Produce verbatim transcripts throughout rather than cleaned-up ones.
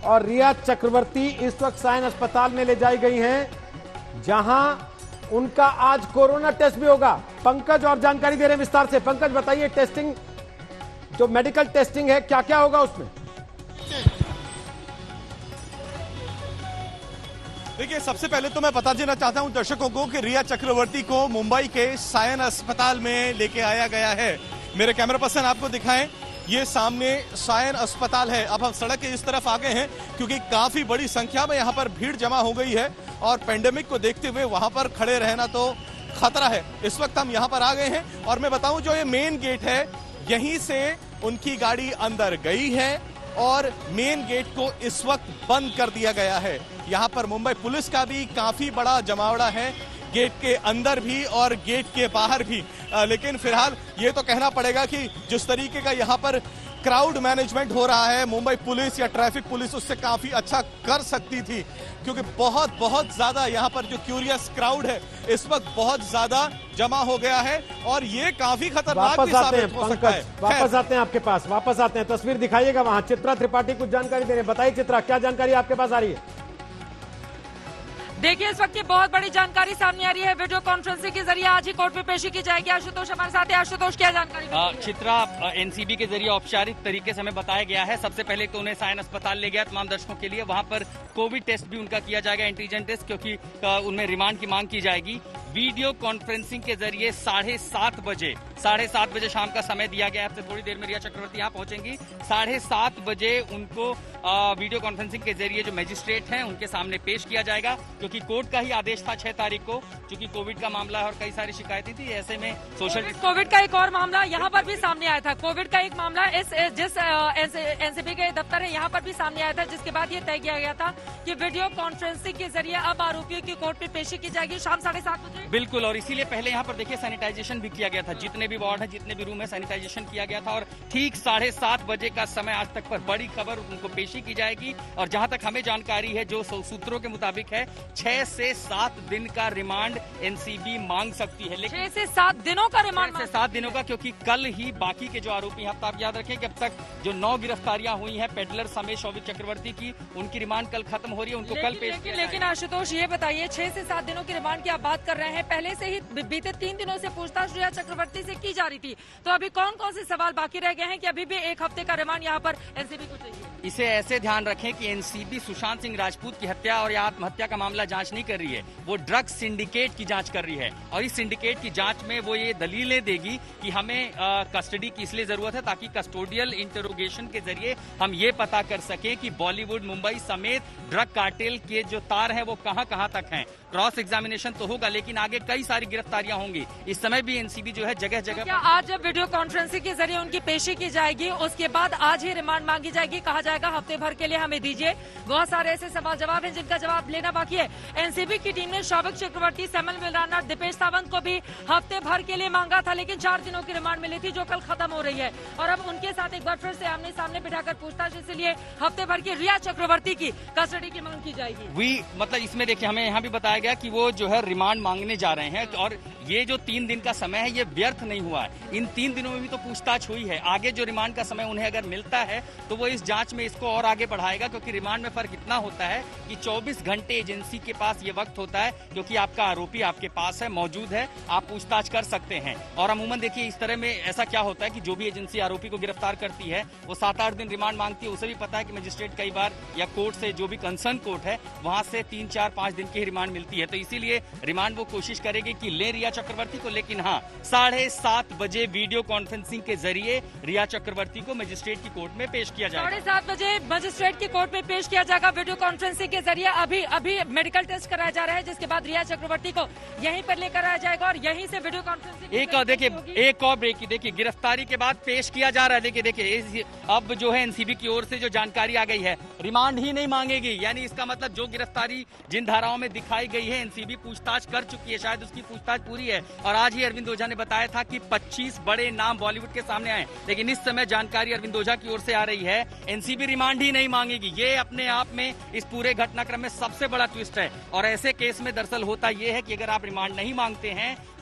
और रिया चक्रवर्ती इस वक्त सायन अस्पताल में ले जाई गई हैं, जहां उनका आज कोरोना टेस्ट भी होगा। पंकज और जानकारी दे रहे हैं विस्तार से। पंकज बताइए, टेस्टिंग जो मेडिकल टेस्टिंग है क्या क्या होगा उसमें? देखिए, सबसे पहले तो मैं बता देना चाहता हूं दर्शकों को कि रिया चक्रवर्ती को मुंबई के सायन अस्पताल में लेके आया गया है। मेरे कैमरा पर्सन आपको दिखाएं, ये सामने सायन अस्पताल है। अब हम सड़क के इस तरफ आ गए हैं क्योंकि काफी बड़ी संख्या में यहाँ पर भीड़ जमा हो गई है और पेंडेमिक को देखते हुए वहां पर खड़े रहना तो खतरा है। इस वक्त हम यहाँ पर आ गए हैं और मैं बताऊं, जो ये मेन गेट है यहीं से उनकी गाड़ी अंदर गई है और मेन गेट को इस वक्त बंद कर दिया गया है। यहाँ पर मुंबई पुलिस का भी काफी बड़ा जमावड़ा है, गेट के अंदर भी और गेट के बाहर भी। आ, लेकिन फिलहाल ये तो कहना पड़ेगा कि जिस तरीके का यहाँ पर क्राउड मैनेजमेंट हो रहा है, मुंबई पुलिस या ट्रैफिक पुलिस उससे काफी अच्छा कर सकती थी, क्योंकि बहुत बहुत ज्यादा यहाँ पर जो क्यूरियस क्राउड है इस वक्त बहुत ज्यादा जमा हो गया है और ये काफी खतरनाक भी साबित हो सकता है। वापस आते हैं आपके पास, वापस आते हैं, तस्वीर दिखाइएगा वहां। चित्रा त्रिपाठी कुछ जानकारी दे रहे हैं, बताइए चित्रा, क्या जानकारी आपके पास आ रही है? देखिए, इस वक्त ये बहुत बड़ी जानकारी सामने आ रही है। वीडियो कॉन्फ्रेंसिंग के जरिए आज ही कोर्ट में पेशी की जाएगी। आशुतोष हमारे साथ है। आशुतोष, क्या जानकारी? चित्रा, एनसीबी के जरिए औपचारिक तरीके से हमें बताया गया है। सबसे पहले तो उन्हें सायन अस्पताल ले गया तमाम दर्शकों के लिए। वहां पर कोविड टेस्ट भी उनका किया जाएगा, एंटीजन टेस्ट, क्योंकि उनमें रिमांड की मांग की जाएगी। वीडियो कॉन्फ्रेंसिंग के जरिए साढ़े सात बजे साढ़े सात बजे शाम का समय दिया गया है। अब से थोड़ी देर में रिया चक्रवर्ती यहाँ पहुंचेंगी। साढ़े सात बजे उनको आ, वीडियो कॉन्फ्रेंसिंग के जरिए जो मजिस्ट्रेट हैं उनके सामने पेश किया जाएगा, क्योंकि कोर्ट का ही आदेश था छह तारीख को, क्योंकि कोविड का मामला है और कई सारी शिकायतें थी। ऐसे में सोशल कोविड का एक और मामला यहाँ पर भी सामने आया था। कोविड का एक मामला इस जिस एनसीबी के दफ्तर है यहाँ पर भी सामने आया था, जिसके बाद ये तय किया गया था कि वीडियो कॉन्फ्रेंसिंग के जरिए अब आरोपियों की कोर्ट में पेशी की जाएगी शाम साढ़े सात बजे। बिल्कुल, और इसीलिए पहले यहाँ पर देखिए सैनिटाइजेशन भी किया गया था। जितने भी वार्ड है, जितने भी रूम है, सैनिटाइजेशन किया गया था और ठीक साढ़े सात बजे का समय आज तक पर बड़ी खबर, उनको पेशी की जाएगी। और जहां तक हमें जानकारी है, जो सूत्रों के मुताबिक है, छह से सात दिन का रिमांड एनसीबी मांग सकती है। लेकिन छह से सात दिनों का रिमांड से सात दिनों का, क्योंकि कल ही बाकी के जो आरोपी हैं, आप याद रखें कि अब तक जो नौ गिरफ्तारियां हुई हैं पेडलर समेत शौविक चक्रवर्ती की, उनकी रिमांड कल खत्म हो रही है, उनको कल पेश किया। लेकिन आशुतोष, ये बताइए, छह से सात दिनों की रिमांड की आप बात कर रहे हैं, पहले से ही बीते तीन दिनों से पूछताछ रिया चक्रवर्ती से की जा रही थी, तो अभी कौन कौन से सवाल बाकी रह गए हैं कि अभी भी एक हफ्ते का रिमांड यहाँ पर एनसीबी को चाहिए? इसे ऐसे ध्यान रखें कि एनसीबी सुशांत सिंह राजपूत की हत्या और आत्महत्या का मामला जांच नहीं कर रही है, वो ड्रग सिंडिकेट की जांच कर रही है। और इस सिंडिकेट की जांच में वो ये दलीलें देगी कि हमें कस्टडी की इसलिए जरूरत है ताकि कस्टोडियल इंटरोगेशन के जरिए हम ये पता कर सकें कि बॉलीवुड, मुंबई समेत ड्रग कार्टेल के जो तार हैं वो कहां कहां तक हैं। क्रॉस एग्जामिनेशन तो होगा, लेकिन आगे कई सारी गिरफ्तारियां होंगी। इस समय भी एनसीबी जो है जगह जगह क्या आज जब वीडियो कॉन्फ्रेंसिंग के जरिए उनकी पेशी की जाएगी, उसके बाद आज ही रिमांड मांगी जाएगी, कहा जाएगा हफ्ते भर के लिए हमें दीजिए? बहुत सारे ऐसे सवाल जवाब हैं जिनका जवाब लेना बाकी है। एनसीबी की टीम ने शौविक चक्रवर्ती, सैमुअल मिलराना, दीपेश सावंत को भी हफ्ते भर के लिए मांगा था, लेकिन चार दिनों की रिमांड मिली थी जो कल खत्म हो रही है। और अब उनके साथ एक बार फिर से आमने सामने बिठाकर पूछताछ, इसलिए हफ्ते भर की रिया चक्रवर्ती की कस्टडी की मांग की जाएगी। वी मतलब इसमें देखिए, हमें यहाँ भी बताया गया कि वो जो है रिमांड मांगने जा रहे हैं और ये जो तीन दिन का समय है ये व्यर्थ नहीं हुआ है। इन तीन दिनों में भी तो पूछताछ हुई है। आगे जो रिमांड का समय उन्हें अगर मिलता है तो वो इस जांच में इसको और आगे बढ़ाएगा, क्योंकि रिमांड में फर्क इतना होता है कि चौबीस घंटे एजेंसी के पास ये वक्त होता है, क्योंकि आपका आरोपी आपके पास है, मौजूद है, आप पूछताछ कर सकते हैं। और अमूमन देखिए इस तरह में ऐसा क्या होता है कि जो भी एजेंसी आरोपी को गिरफ्तार करती है वो सात आठ दिन रिमांड मांगती है। उसे भी पता है कि मजिस्ट्रेट कई बार या कोर्ट से, जो भी कंसर्न कोर्ट है, वहां से तीन चार पांच दिन की रिमांड मिलती है। तो इसीलिए रिमांड वो कोशिश करेगी कि ले रिया चक्रवर्ती को, लेकिन हाँ, साढ़े सात बजे वीडियो कॉन्फ्रेंसिंग के जरिए रिया चक्रवर्ती को मजिस्ट्रेट की कोर्ट में पेश किया जाएगा। साढ़े सात बजे मजिस्ट्रेट की कोर्ट में पेश किया जाएगा वीडियो कॉन्फ्रेंसिंग के जरिए। अभी अभी मेडिकल टेस्ट कराया जा रहा है, जिसके बाद रिया चक्रवर्ती को यहीं पर लेकर आया जाएगा और यहीं से वीडियो कॉन्फ्रेंसिंग। एक और देखिए, एक और ब्रेक, देखिए गिरफ्तारी के बाद पेश किया जा रहा है। देखिए देखिए अब जो है एनसीबी की ओर से जो जानकारी आ गई है, रिमांड ही नहीं मांगेगी। यानी इसका मतलब जो गिरफ्तारी जिन धाराओं में दिखाई गई है, एनसीबी पूछताछ कर चुकी है, शायद उसकी पूछताछ पूरी है। और आज ही अरविंद ओझा ने बताया था कि पच्चीस बड़े नाम बॉलीवुड के सामने आए, लेकिन इस समय जानकारी अरविंद ओझा की ओर से आ रही है एनसीबी रिमांड ही नहीं मांगेगी। ये अपने आप में इस पूरे घटनाक्रम में सबसे बड़ा ट्विस्ट है। और ऐसे केस में दरअसल होता यह है कि अगर आप रिमांड नहीं मांगते हैं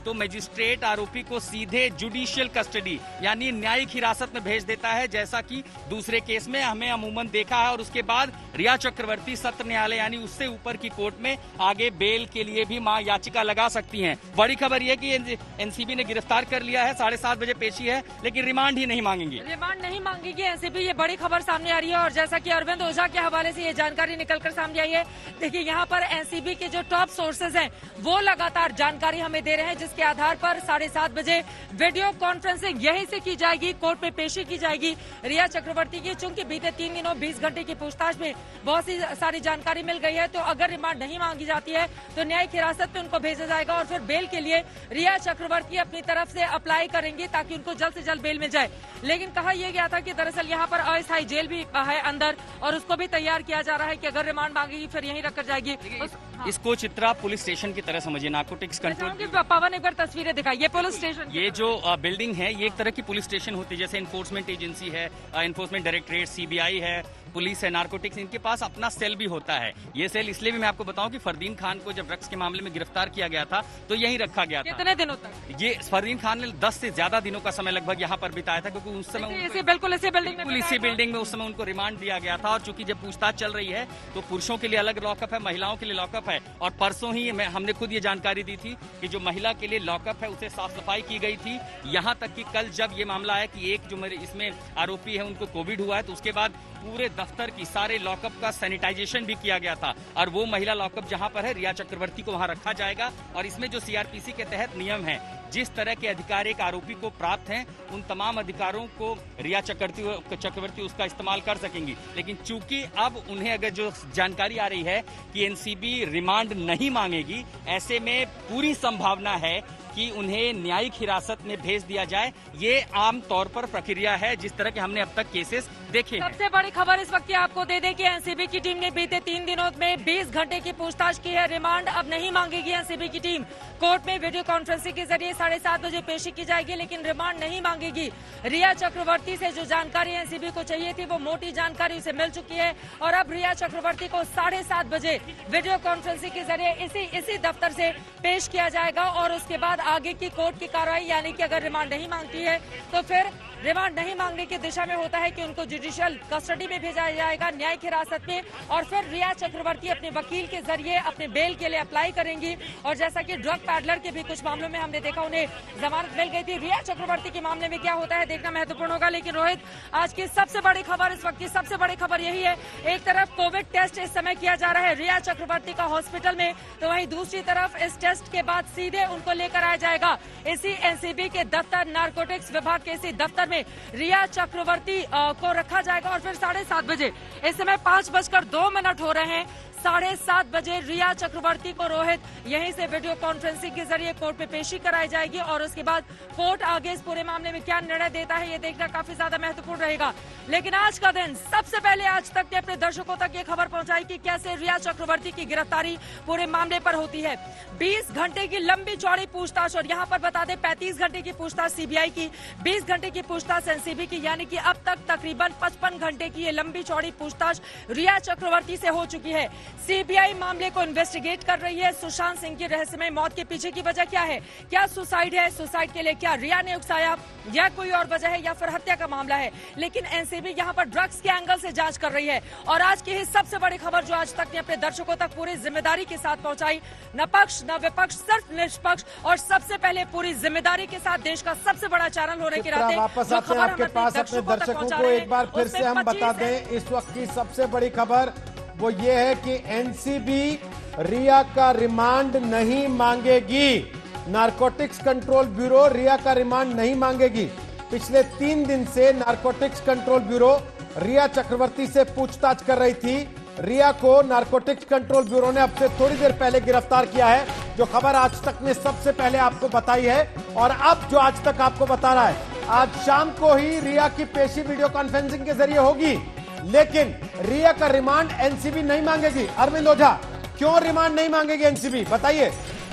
तो मजिस्ट्रेट आरोपी को सीधे जुडिशियल कस्टडी यानी न्यायिक हिरासत में भेज देता है, जैसा कि दूसरे केस में हमें अमूमन देखा है। और उसके बाद रिया चक्रवर्ती सत्र न्यायालय यानी उससे ऊपर की कोर्ट में आगे बेल के लिए भी मां याचिका लगा सकती हैं। बड़ी खबर यह कि एनसीबी ने गिरफ्तार कर लिया है, साढ़े सात बजे पेशी है, लेकिन रिमांड ही नहीं मांगेंगी। रिमांड नहीं मांगेगी एनसीबी, ये बड़ी खबर सामने आ रही है। और जैसा कि अरविंद ओझा के हवाले से ये जानकारी निकलकर सामने आई है, देखिए यहाँ पर एनसीबी के जो टॉप सोर्सेज हैं वो लगातार जानकारी हमें दे रहे हैं, जिसके आधार पर साढ़े सात बजे वीडियो कॉन्फ्रेंसिंग यहीं से की जाएगी, कोर्ट में पेशी की जाएगी रिया चक्रवर्ती की। चूंकि बीते तीन दिनों बीस घंटे की पूछताछ में बहुत सी सारी जानकारी मिल गई है, तो अगर रिमांड नहीं मांगी जाती है तो न्यायिक हिरासत में उनको भेजा जाएगा और फिर बेल के लिए रिया चक्रवर्ती अपनी तरफ से अप्लाई करेंगी ताकि उनको जल्द से जल्द बेल मिल जाए। लेकिन कहा यह गया था कि दरअसल यहाँ पर अस्थायी जेल भी है अंदर और उसको भी तैयार किया जा रहा है कि अगर रिमांड मांगेगी फिर यहीं रखकर जाएगी। उस, हाँ। इसको चित्रा पुलिस स्टेशन की तरह समझिए, नारकोटिक्स कंट्रोल। पवन एक बार तस्वीरें दिखाइए पुलिस स्टेशन। ये जो बिल्डिंग है ये एक तरह की पुलिस स्टेशन होती है, जैसे एनफोर्समेंट एजेंसी है, एनफोर्समेंट डायरेक्टरेट, सीबीआई है, पुलिस है, नारकोटिक्स, इनके पास अपना सेल भी होता है। ये सेल इसलिए भी मैं आपको बताऊं कि फरदीन खान को जब ड्रग्स के मामले में गिरफ्तार किया गया था तो यहीं रखा गया था। कितने दिनों तक? ये फरदीन खान ने दस से ज्यादा दिनों का समय लगभग यहाँ पर बिताया था, क्योंकि उस समय इसी बिल्कुल इसी बिल्डिंग में इसी बिल्डिंग में उस समय उनको रिमांड दिया गया था। और चूंकि जब पूछताछ चल रही है तो पुरुषों के लिए अलग लॉकअप है, महिलाओं के लिए लॉकअप है। और परसों ही हमने खुद ये जानकारी दी थी कि जो महिला के लिए लॉकअप है उसे साफ सफाई की गई थी। यहाँ तक कि कल जब ये मामला आया कि एक जो मेरे इसमें आरोपी है उनको कोविड हुआ है, तो उसके बाद पूरे दफ्तर की सारे लॉकअप का सैनिटाइजेशन भी किया गया था। और वो महिला लॉकअप जहां पर है रिया चक्रवर्ती को वहां रखा जाएगा। और इसमें जो सीआरपीसी के तहत नियम है, जिस तरह के अधिकार एक आरोपी को प्राप्त हैं, उन तमाम अधिकारों को रिया चक्रवर्ती चक्रवर्ती उसका इस्तेमाल कर सकेंगी। लेकिन चूंकि अब उन्हें अगर जो जानकारी आ रही है कि एनसीबी रिमांड नहीं मांगेगी, ऐसे में पूरी संभावना है कि उन्हें न्यायिक हिरासत में भेज दिया जाए। ये आम तौर पर प्रक्रिया है जिस तरह के हमने अब तक केसेस देखे हैं। सबसे बड़ी खबर इस वक्त आपको दे दें कि एनसीबी की टीम ने बीते तीन दिनों में बीस घंटे की पूछताछ की है। रिमांड अब नहीं मांगेगी एनसीबी की टीम। कोर्ट में वीडियो कॉन्फ्रेंसिंग के जरिए साढ़े सात बजे पेशी की जाएगी, लेकिन रिमांड नहीं मांगेगी। रिया चक्रवर्ती से जो जानकारी एनसीबी को चाहिए थी वो मोटी जानकारी उसे मिल चुकी है और अब रिया चक्रवर्ती को साढ़े सात बजे वीडियो कॉन्फ्रेंसिंग के जरिए इसी इसी दफ्तर से पेश किया जाएगा। और उसके बाद आगे की कोर्ट की कार्रवाई, यानी कि अगर रिमांड नहीं मांगती है तो फिर रिमांड नहीं मांगने की दिशा में होता है कि उनको जुडिशियल कस्टडी में भेजा जाएगा, न्यायिक हिरासत में। और फिर रिया चक्रवर्ती अपने वकील के जरिए अपने बेल के लिए अप्लाई करेंगी। और जैसा कि ड्रग पैडलर के भी कुछ मामलों में हमने देखा उन्हें जमानत मिल गई थी, रिया चक्रवर्ती के मामले में क्या होता है देखना महत्वपूर्ण होगा। लेकिन रोहित, आज की सबसे बड़ी खबर, इस वक्त की सबसे बड़ी खबर यही है, एक तरफ कोविड टेस्ट इस समय किया जा रहा है रिया चक्रवर्ती का हॉस्पिटल में, तो वहीं दूसरी तरफ इस टेस्ट के बाद सीधे उनको लेकर आया जाएगा इसी एनसीबी के दफ्तर, नारकोटिक्स विभाग के इसी दफ्तर में रिया चक्रवर्ती को रखा जाएगा। और फिर साढ़े सात बजे, इस समय पांच बजकर दो मिनट हो रहे हैं, साढ़े सात बजे रिया चक्रवर्ती को रोहित यहीं से वीडियो कॉन्फ्रेंसिंग के जरिए कोर्ट में पेशी कराई जाएगी। और उसके बाद कोर्ट आगे इस पूरे मामले में क्या निर्णय देता है ये देखना काफी ज्यादा महत्वपूर्ण रहेगा। लेकिन आज का दिन, सबसे पहले आज तक ने अपने दर्शकों तक ये खबर पहुंचाई कि कैसे रिया चक्रवर्ती की गिरफ्तारी पूरे मामले पर होती है। बीस घंटे की लंबी चौड़ी पूछताछ, और यहाँ पर बता दें पैंतीस घंटे की पूछताछ सीबीआई की, बीस घंटे की पूछताछ एनसीबी की, यानी कि अब तक तकरीबन पचपन घंटे की ये लंबी चौड़ी पूछताछ रिया चक्रवर्ती से हो चुकी है। सीबीआई मामले को इन्वेस्टिगेट कर रही है। सुशांत सिंह की रहस्यमय मौत के पीछे की वजह क्या है? क्या सुसाइड है? सुसाइड के लिए क्या रिया ने उकसाया, या कोई और वजह है, या फिर हत्या का मामला है? लेकिन एनसीबी यहाँ पर ड्रग्स के एंगल से जांच कर रही है। और आज की ही सबसे बड़ी खबर जो आज तक ने अपने दर्शकों तक पूरी जिम्मेदारी के साथ पहुंचाई, न पक्ष न विपक्ष, सिर्फ निष्पक्ष और सबसे पहले पूरी जिम्मेदारी के साथ देश का सबसे बड़ा चैनल होने के नाते वापस आते हैं आपके पास अपने दर्शकों को एक बार फिर से हम बता दें, इस वक्त की सबसे बड़ी खबर वो ये है कि एनसीबी रिया का रिमांड नहीं मांगेगी। नारकोटिक्स कंट्रोल ब्यूरो रिया का रिमांड नहीं मांगेगी। पिछले तीन दिन से narcotics control bureau Rhea Chakraborty से पूछताछ कर रही थी। रिया को नारकोटिक्स कंट्रोल ब्यूरो ने अब से थोड़ी देर पहले गिरफ्तार किया है, जो खबर आज तक ने सबसे पहले आपको बताई है। और अब जो आज तक आपको बता रहा है, आज शाम को ही रिया की पेशी वीडियो कॉन्फ्रेंसिंग के जरिए होगी, लेकिन रिया का रिमांड एनसीबी नहीं मांगेगी। अरविंद ओझा, क्यों रिमांड नहीं मांगेगी एनसीबी, बताइए।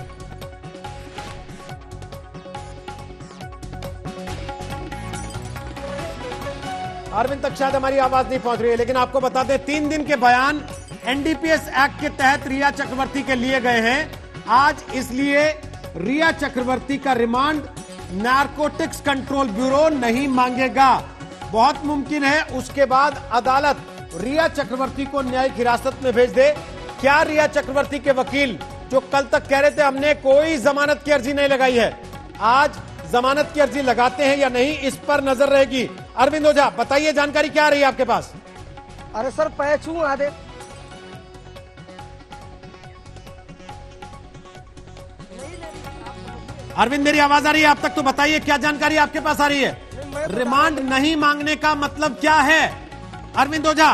अरविंद तक शायद हमारी आवाज नहीं पहुंच रही है, लेकिन आपको बता दें तीन दिन के बयान एनडीपीएस एक्ट के तहत रिया चक्रवर्ती के लिए गए हैं आज, इसलिए रिया चक्रवर्ती का रिमांड नारकोटिक्स कंट्रोल ब्यूरो नहीं मांगेगा। बहुत मुमकिन है उसके बाद अदालत रिया चक्रवर्ती को न्यायिक हिरासत में भेज दे। क्या रिया चक्रवर्ती के वकील जो कल तक कह रहे थे हमने कोई जमानत की अर्जी नहीं लगाई है, आज जमानत की अर्जी लगाते हैं या नहीं, इस पर नजर रहेगी। अरविंद ओझा, बताइए जानकारी क्या आ रही है आपके पास? अरे सर पैचू आदे अरविंद, मेरी आवाज आ रही है आप तक? तो बताइए क्या जानकारी आपके पास आ रही है? रिमांड नहीं मांगने का मतलब क्या है अरविंद ओझा?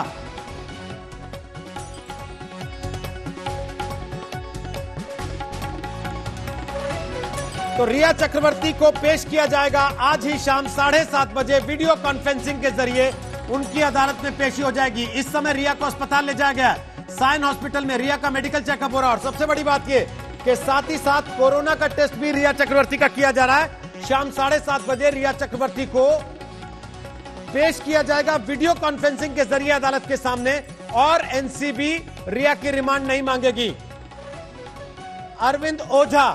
तो रिया चक्रवर्ती को पेश किया जाएगा आज ही शाम साढ़े सात बजे वीडियो कॉन्फ्रेंसिंग के जरिए उनकी अदालत में पेशी हो जाएगी। इस समय रिया को अस्पताल ले जाया गया है। साइन हॉस्पिटल में रिया का मेडिकल चेकअप हो रहा है और सबसे बड़ी बात यह कि साथ ही साथ कोरोना का टेस्ट भी रिया चक्रवर्ती का किया जा रहा है। शाम साढ़े सात बजे रिया चक्रवर्ती को पेश किया जाएगा वीडियो कॉन्फ्रेंसिंग के जरिए अदालत के सामने और एनसीबी रिया की रिमांड नहीं मांगेगी। अरविंद ओझा,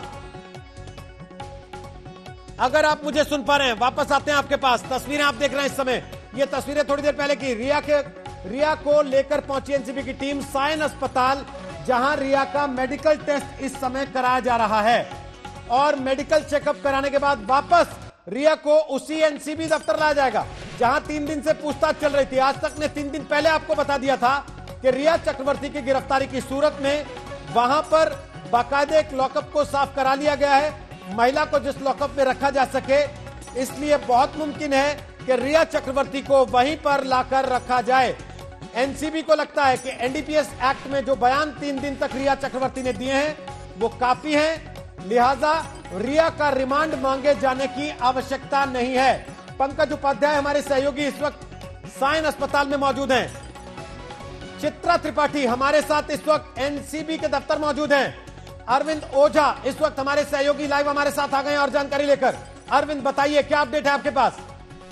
अगर आप मुझे सुन पा रहे हैं, वापस आते हैं आपके पास। तस्वीरें आप देख रहे हैं इस समय, ये तस्वीरें थोड़ी देर पहले की। रिया के रिया को लेकर पहुंची एनसीबी की टीम साइन अस्पताल, जहां रिया का मेडिकल टेस्ट इस समय कराया जा रहा है और मेडिकल चेकअप कराने के बाद वापस रिया को उसी एनसीबी दफ्तर लाया जाएगा जहां तीन दिन से पूछताछ चल रही थी। आज तक ने तीन दिन पहले आपको बता दिया था कि रिया चक्रवर्ती की गिरफ्तारी की सूरत में वहां पर बाकायदे एक लॉकअप को साफ करा लिया गया है, महिला को जिस लॉकअप में रखा जा सके। इसलिए बहुत मुमकिन है कि रिया चक्रवर्ती को वहीं पर लाकर रखा जाए। एनसीबी को लगता है कि एनडीपीएस एक्ट में जो बयान तीन दिन तक रिया चक्रवर्ती ने दिए हैं वो काफी हैं, लिहाजा रिया का रिमांड मांगे जाने की आवश्यकता नहीं है। पंकज उपाध्याय हमारे सहयोगी इस वक्त साइन अस्पताल में मौजूद हैं। चित्रा त्रिपाठी हमारे साथ इस वक्त एनसीबी के दफ्तर मौजूद हैं। अरविंद ओझा इस वक्त हमारे सहयोगी लाइव हमारे साथ आ गए और जानकारी लेकर। अरविंद, बताइए क्या अपडेट है आपके पास?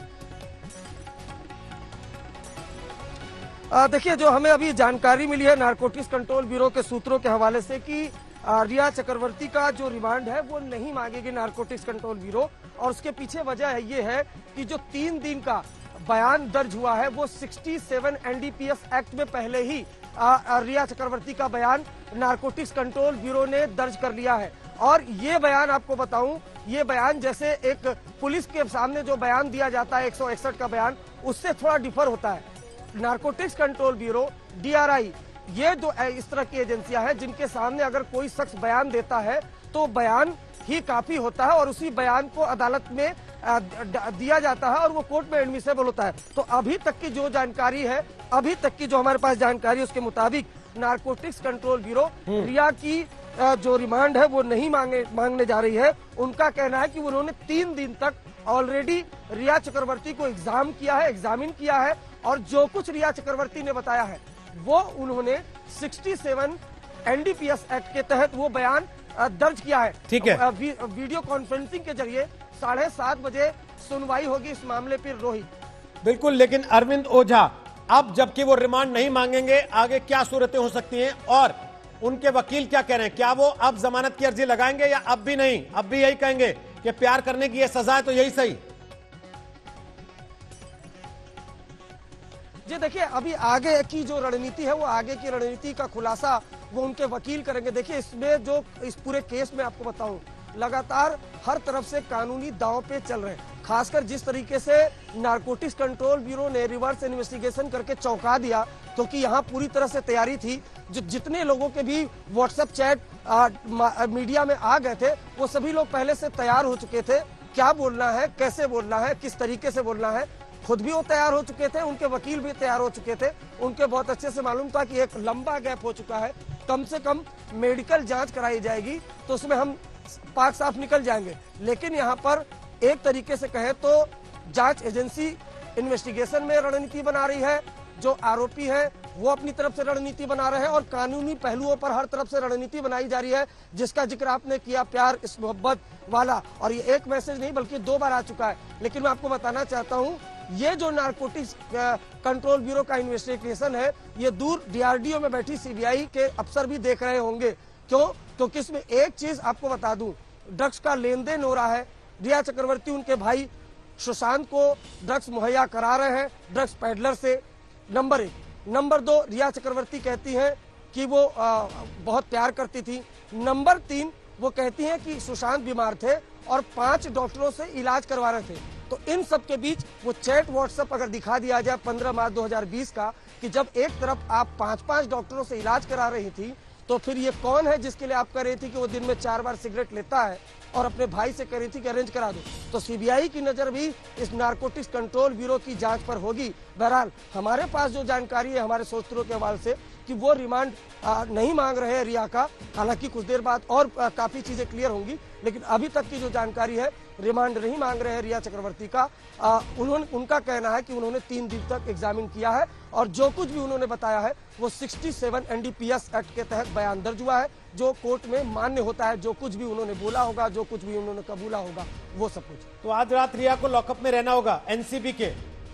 देखिए, जो हमें अभी जानकारी मिली है नारकोटिक्स कंट्रोल ब्यूरो के सूत्रों के हवाले से कि आ, रिया चक्रवर्ती का जो रिमांड है वो नहीं मांगेगी नारकोटिक्स कंट्रोल ब्यूरो। और उसके पीछे वजह है ये है कि जो तीन दिन का बयान दर्ज हुआ है वो सड़सठ एनडीपीएस एक्ट में पहले ही आ, आ, रिया चक्रवर्ती का बयान नारकोटिक्स कंट्रोल ब्यूरो ने दर्ज कर लिया है। और ये बयान आपको बताऊं, ये बयान जैसे एक पुलिस के सामने जो बयान दिया जाता है एक सौ इकसठ का बयान, उससे थोड़ा डिफर होता है। नारकोटिक्स कंट्रोल ब्यूरो, डीआरआई, ये जो इस तरह की एजेंसियां हैं जिनके सामने अगर कोई शख्स बयान देता है तो बयान ही काफी होता है और उसी बयान को अदालत में दिया जाता है और वो कोर्ट में एडमिसेबल होता है। तो अभी तक की जो जानकारी है, अभी तक की जो हमारे पास जानकारी है उसके मुताबिक नारकोटिक्स कंट्रोल ब्यूरो रिया की जो रिमांड है वो नहीं मांगे मांगने जा रही है। उनका कहना है कि उन्होंने तीन दिन तक ऑलरेडी रिया चक्रवर्ती को एग्जाम किया है, एग्जामिन किया है और जो कुछ रिया चक्रवर्ती ने बताया है वो उन्होंने सड़सठ एनडीपीएस एक्ट के तहत वो बयान दर्ज किया है। ठीक है। वी, वीडियो कॉन्फ्रेंसिंग के जरिए साढ़े सात बजे सुनवाई होगी इस मामले पर। रोहित, बिल्कुल, लेकिन अरविंद ओझा, अब जबकि वो रिमांड नहीं मांगेंगे आगे क्या सूरतें हो सकती हैं और उनके वकील क्या कह रहे हैं? क्या वो अब जमानत की अर्जी लगाएंगे या अब भी नहीं, अब भी यही कहेंगे कि प्यार करने की ये सजा है तो यही सही? जी देखिए, अभी आगे की जो रणनीति है वो आगे की रणनीति का खुलासा वो उनके वकील करेंगे। देखिए, इसमें जो इस पूरे केस में आपको बताऊं, लगातार हर तरफ से कानूनी दांव पे चल रहे हैं। खासकर जिस तरीके से नारकोटिक्स कंट्रोल ब्यूरो ने रिवर्स इन्वेस्टिगेशन करके चौंका दिया, क्योंकि तो यहाँ पूरी तरह से तैयारी थी। जो जितने लोगों के भी व्हाट्सएप चैट आ, मीडिया में आ गए थे वो सभी लोग पहले से तैयार हो चुके थे, क्या बोलना है, कैसे बोलना है, किस तरीके से बोलना है। खुद भी वो तैयार हो चुके थे, उनके वकील भी तैयार हो चुके थे। उनके बहुत अच्छे से मालूम था कि एक लंबा गैप हो चुका है, कम से कम मेडिकल जांच कराई जाएगी तो उसमें हम पाक साफ निकल जाएंगे। लेकिन यहाँ पर एक तरीके से कहे तो जांच एजेंसी इन्वेस्टिगेशन में रणनीति बना रही है, जो आरोपी है वो अपनी तरफ से रणनीति बना रहे हैं और कानूनी पहलुओं पर हर तरफ से रणनीति बनाई जा रही है, जिसका जिक्र आपने किया, प्यार इस मोहब्बत वाला। और ये एक मैसेज नहीं बल्कि दो बार आ चुका है। लेकिन मैं आपको बताना चाहता हूँ, ये जो नारकोटिक्स कंट्रोल ब्यूरो का इन्वेस्टिगेशन है ये दूर डीआरडीओ में बैठी सीबीआई के अफसर भी देख रहे होंगे। क्यों? क्योंकि इसमें एक चीज आपको बता दूं, ड्रग्स का लेन देन हो रहा है। रिया चक्रवर्ती उनके भाई सुशांत को ड्रग्स मुहैया करा रहे हैं ड्रग्स पैडलर से, नंबर एक। नंबर दो, रिया चक्रवर्ती कहती हैं कि वो आ, बहुत प्यार करती थी। नंबर तीन, वो कहती हैं कि सुशांत बीमार थे और पांच डॉक्टरों से इलाज करवा रहे थे। तो इन सब के बीच वो चैट व्हाट्सएप अगर दिखा दिया जाए पंद्रह मार्च दो हज़ार बीस का, कि जब एक तरफ आप पांच पांच डॉक्टरों से इलाज करा रही थी, तो फिर ये कौन है जिसके लिए आप कह रही थी कि वो दिन में चार बार सिगरेट लेता है और अपने भाई से कह रही थी कि अरेंज करा दो। तो सीबीआई की नजर भी इस नारकोटिक्स कंट्रोल ब्यूरो की जांच पर होगी। बहरहाल हमारे पास जो जानकारी है हमारे सूत्रों के हवाले से कि वो रिमांड नहीं मांग रहे हैं रिया का, हालांकि कुछ देर बाद और आ, काफी चीजें क्लियर होंगी, लेकिन अभी तक की जो जानकारी है रिमांड नहीं मांग रहे हैं रिया चक्रवर्ती का। आ, उन्होंने उनका कहना है कि उन्होंने तीन दिन तक एग्जामिन किया है और जो कुछ भी उन्होंने बताया है वो सड़सठ एनडीपीएस एक्ट के तहत बयान दर्ज हुआ है, जो कोर्ट में मान्य होता है। जो कुछ भी उन्होंने बोला होगा, जो कुछ भी उन्होंने कबूला होगा, वो सब कुछ। तो आज रात रिया को लॉकअप में रहना होगा एनसीबी के।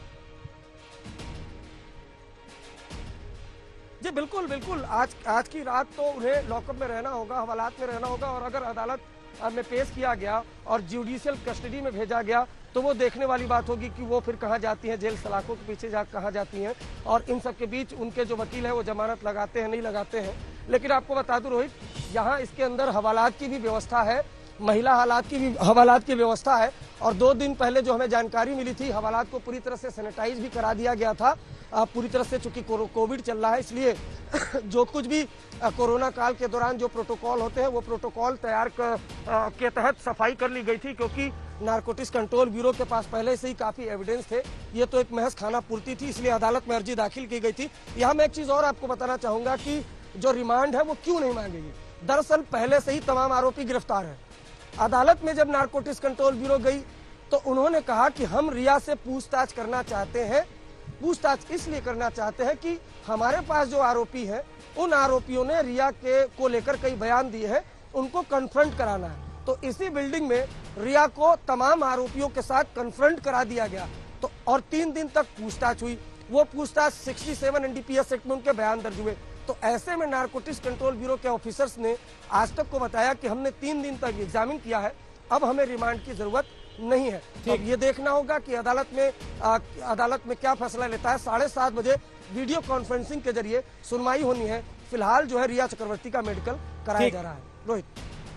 जी बिल्कुल बिल्कुल, आज आज की रात तो उन्हें लॉकअप में रहना होगा, हवालात में रहना होगा। और अगर अदालत में पेश किया गया और जुडिशियल कस्टडी में भेजा गया तो वो देखने वाली बात होगी कि वो फिर कहाँ जाती हैं, जेल सलाखों के पीछे जा कहाँ जाती हैं। और इन सब के बीच उनके जो वकील है वो जमानत लगाते हैं नहीं लगाते हैं। लेकिन आपको बता दूं रोहित, यहाँ इसके अंदर हवालात की भी व्यवस्था है, महिला हालात की भी हवालात की व्यवस्था है। और दो दिन पहले जो हमें जानकारी मिली थी, हवालात को पूरी तरह से सैनिटाइज भी करा दिया गया था पूरी तरह से, चूंकि कोविड चल रहा है इसलिए जो कुछ भी कोरोना काल के दौरान जो प्रोटोकॉल होते हैं वो प्रोटोकॉल तैयार कर, के तहत सफाई कर ली गई थी, क्योंकि नारकोटिक्स कंट्रोल ब्यूरो के पास पहले से ही काफी एविडेंस थे। ये तो एक महज खाना पूर्ति थी, इसलिए अदालत में अर्जी दाखिल की गई थी। यहाँ मैं एक चीज और आपको बताना चाहूंगा कि जो रिमांड है वो क्यों नहीं मांगेगी। दरअसल पहले से ही तमाम आरोपी गिरफ्तार है। अदालत में जब नारकोटिक्स कंट्रोल ब्यूरो गई तो उन्होंने कहा कि हम रिया से पूछताछ करना चाहते हैं। पूछताछ इसलिए करना चाहते हैं कि हमारे पास जो आरोपी हैं उन आरोपियों ने रिया के को लेकर कई बयान दिए हैं, उनको कन्फ्रंट कराना है। तो इसी बिल्डिंग में रिया को तमाम आरोपियों के साथ कन्फ्रंट करा दिया गया। तो और तीन दिन तक पूछताछ हुई। वो पूछताछ सड़सठ एनडीपीएस एक्ट में उनके बयान दर्ज हुए। तो ऐसे में नारकोटिक्स कंट्रोल ब्यूरो के ऑफिसर्स ने आज तक को बताया कि हमने तीन दिन तक एग्जामिन किया है, अब हमें रिमांड की जरूरत नहीं है। अब ये देखना होगा कि अदालत में आ, अदालत में क्या फैसला लेता है। साढ़े सात बजे वीडियो कॉन्फ्रेंसिंग के जरिए सुनवाई होनी है। फिलहाल जो है रिया चक्रवर्ती का मेडिकल कराया जा रहा है। रोहित,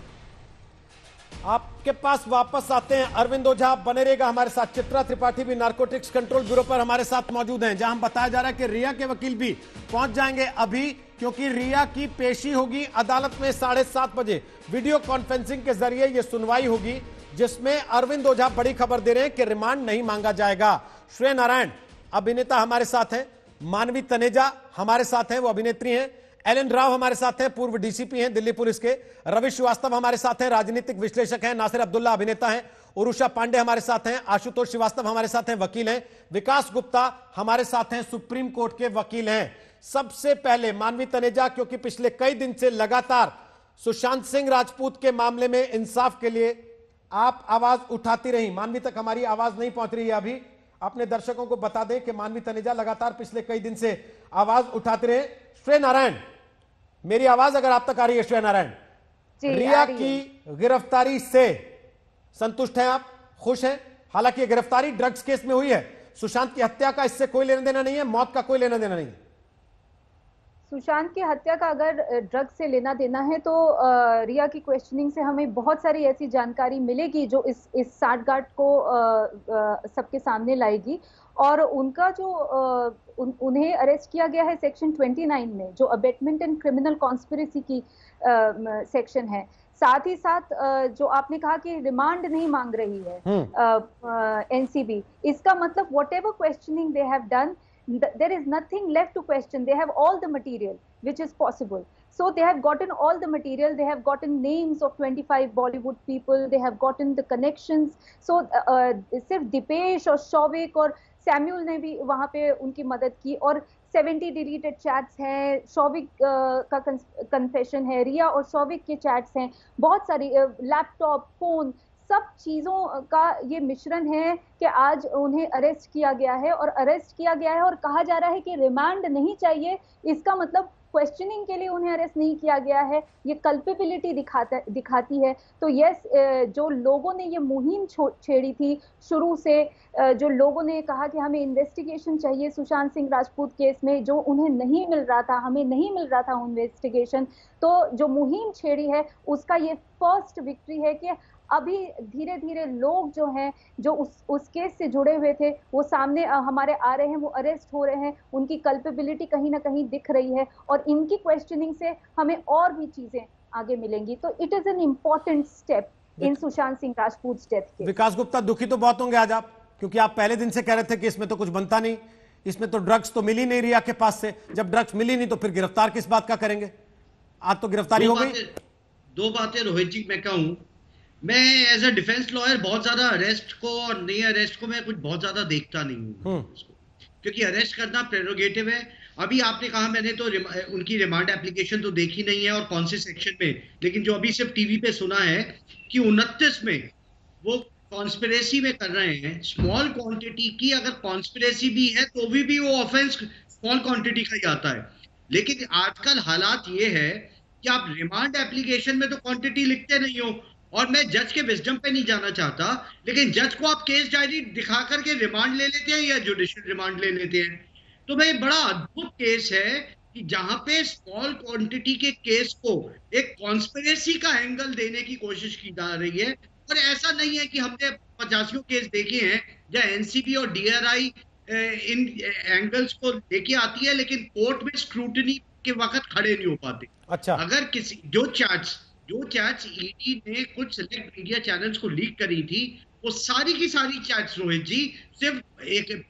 आपके पास वापस आते हैं अरविंद ओझा, बने रहेगा हमारे साथ। चित्रा त्रिपाठी भी नारकोटिक्स कंट्रोल ब्यूरो पर हमारे साथ मौजूद हैं, जहां बताया जा रहा है कि रिया के वकील भी पहुंच जाएंगे अभी, क्योंकि रिया की पेशी होगी अदालत में साढ़े सात बजे। वीडियो कॉन्फ्रेंसिंग के जरिए यह सुनवाई होगी, जिसमें अरविंद ओझा बड़ी खबर दे रहे हैं कि रिमांड नहीं मांगा जाएगा। श्रेय नारायण अभिनेता हमारे साथ हैं, मानवी तनेजा हमारे साथ हैं, वो अभिनेत्री हैं, एलन राव हमारे साथ हैं, पूर्व डीसीपी हैं दिल्ली पुलिस के, रवि श्रीवास्तव हमारे साथ हैं, राजनीतिक विश्लेषक हैं, नासिर अब्दुल्ला अभिनेता हैं, उरुषा पांडे हमारे साथ हैं, आशुतोष श्रीवास्तव हमारे साथ हैं, वकील हैं, विकास गुप्ता हमारे साथ हैं, सुप्रीम कोर्ट के वकील हैं। सबसे पहले मानवी तनेजा, क्योंकि पिछले कई दिन से लगातार सुशांत सिंह राजपूत के मामले में इंसाफ के लिए आप आवाज उठाती रही, मानवी तक हमारी आवाज नहीं पहुंच रही है अभी। अपने दर्शकों को बता दें कि मानवी तनेजा लगातार पिछले कई दिन से आवाज उठाते रहे। श्रेय नारायण, मेरी आवाज अगर आप तक आ रही है? श्रेय नारायण, रिया की गिरफ्तारी से संतुष्ट हैं आप, खुश हैं? हालांकि गिरफ्तारी ड्रग्स केस में हुई है, सुशांत की हत्या का इससे कोई लेना देना नहीं है, मौत का कोई लेना देना नहीं है। सुशांत की हत्या का अगर ड्रग्स से लेना देना है तो रिया की क्वेश्चनिंग से हमें बहुत सारी ऐसी जानकारी मिलेगी जो इस इस साठगांठ को सबके सामने लाएगी। और उनका जो उन, उन्हें अरेस्ट किया गया है सेक्शन उनतीस में, जो अबेटमेंट एंड क्रिमिनल कॉन्स्पिरेसी की सेक्शन है। साथ ही साथ जो आपने कहा कि रिमांड नहीं मांग रही है एनसीबी, इसका मतलब whatever questioning they have done, there is nothing left to question. They have all the material which is possible. So they have gotten all the material. They have gotten names of twenty-five Bollywood people. They have gotten the connections. So uh, सिर्फ दीपेश और शौविक और Samuel ने भी वहाँ पे उनकी मदद की, और सत्तर डिलीटेड चैट्स हैं, शौविक uh, का कन्फेशन है, रिया और शौविक के चैट्स हैं, बहुत सारी लैपटॉप, uh, फोन, सब चीजों का ये मिश्रण है कि आज उन्हें अरेस्ट किया गया है। और अरेस्ट किया गया है और कहा जा रहा है कि रिमांड नहीं चाहिए, इसका मतलब क्वेश्चनिंग के लिए उन्हें अरेस्ट नहीं किया गया है, ये कल्पेबिलिटी दिखाता दिखाती है। तो यस, जो लोगों ने ये मुहिम छेड़ी थी शुरू से, जो लोगों ने कहा कि हमें इन्वेस्टिगेशन चाहिए सुशांत सिंह राजपूत केस में, जो उन्हें नहीं मिल रहा था, हमें नहीं मिल रहा था इन्वेस्टिगेशन, तो जो मुहिम छेड़ी है उसका ये फर्स्ट विक्ट्री है कि अभी धीरे धीरे लोग जो हैं, जो उस उस केस से जुड़े हुए थे, वो सामने हमारे आ रहे हैं, वो अरेस्ट हो रहे हैं, उनकी कल्पेबिलिटी कहीं ना कहीं दिख रही है और इनकी क्वेश्चनिंग से हमें और भी चीजें आगे मिलेंगी। तो it is an important step in Sushant Singh Rajput death case. Vikas Gupta, दुखी तो बहुत होंगे आज आप, क्योंकि आप पहले दिन से कह रहे थे कि इसमें तो कुछ बनता नहीं, इसमें तो ड्रग्स तो मिली नहीं रिया के पास से, जब ड्रग्स मिली नहीं तो फिर गिरफ्तार किस बात का करेंगे? आज तो गिरफ्तारी हो गई। दो बातें रोहित जी मैं कहूं, मैं एज अ डिफेंस लॉयर बहुत ज्यादा अरेस्ट को और नहीं अरेस्ट को मैं कुछ बहुत ज्यादा देखता नहीं हूं, क्योंकि अरेस्ट करना प्रेरोगेटिव है। अभी आपने कहा, मैंने तो उनकी रिमांड एप्लीकेशन तो देखी नहीं है और कौन से सेक्शन में, लेकिन जो अभी सिर्फ टीवी पे सुना है कि उनतीस में वो कॉन्स्पिरेसी में कर रहे हैं। स्मॉल क्वांटिटी की अगर कॉन्स्पिरेसी भी है तो भी, भी वो ऑफेंस स्मॉल क्वांटिटी का ही आता है। लेकिन आजकल हालात ये है कि आप रिमांड एप्लीकेशन में तो क्वांटिटी लिखते नहीं हो, और मैं जज के विजडम पे नहीं जाना चाहता, लेकिन जज को आप केस डायरी दिखा करके रिमांड ले लेते हैं या जुडिशियल रिमांड ले लेते हैं। तो भाई बड़ा अद्भुत केस है कि जहां पे स्मॉल क्वांटिटी के केस को एक कॉन्स्पिरेसी का एंगल देने की कोशिश की जा रही है। और ऐसा नहीं है कि हमने पचासियों केस देखे हैं जहां एनसीबी और डीआरआई इन एंगल्स को लेके आती है, लेकिन कोर्ट में स्क्रूटनी के वक्त खड़े नहीं हो पाते। अच्छा, अगर किसी जो चार्ज जो चैट्स ईडी ने कुछ सिलेक्ट मीडिया चैनल्स को लीक करी थी, वो सारी की सारी चैट्स रोहित जी सिर्फ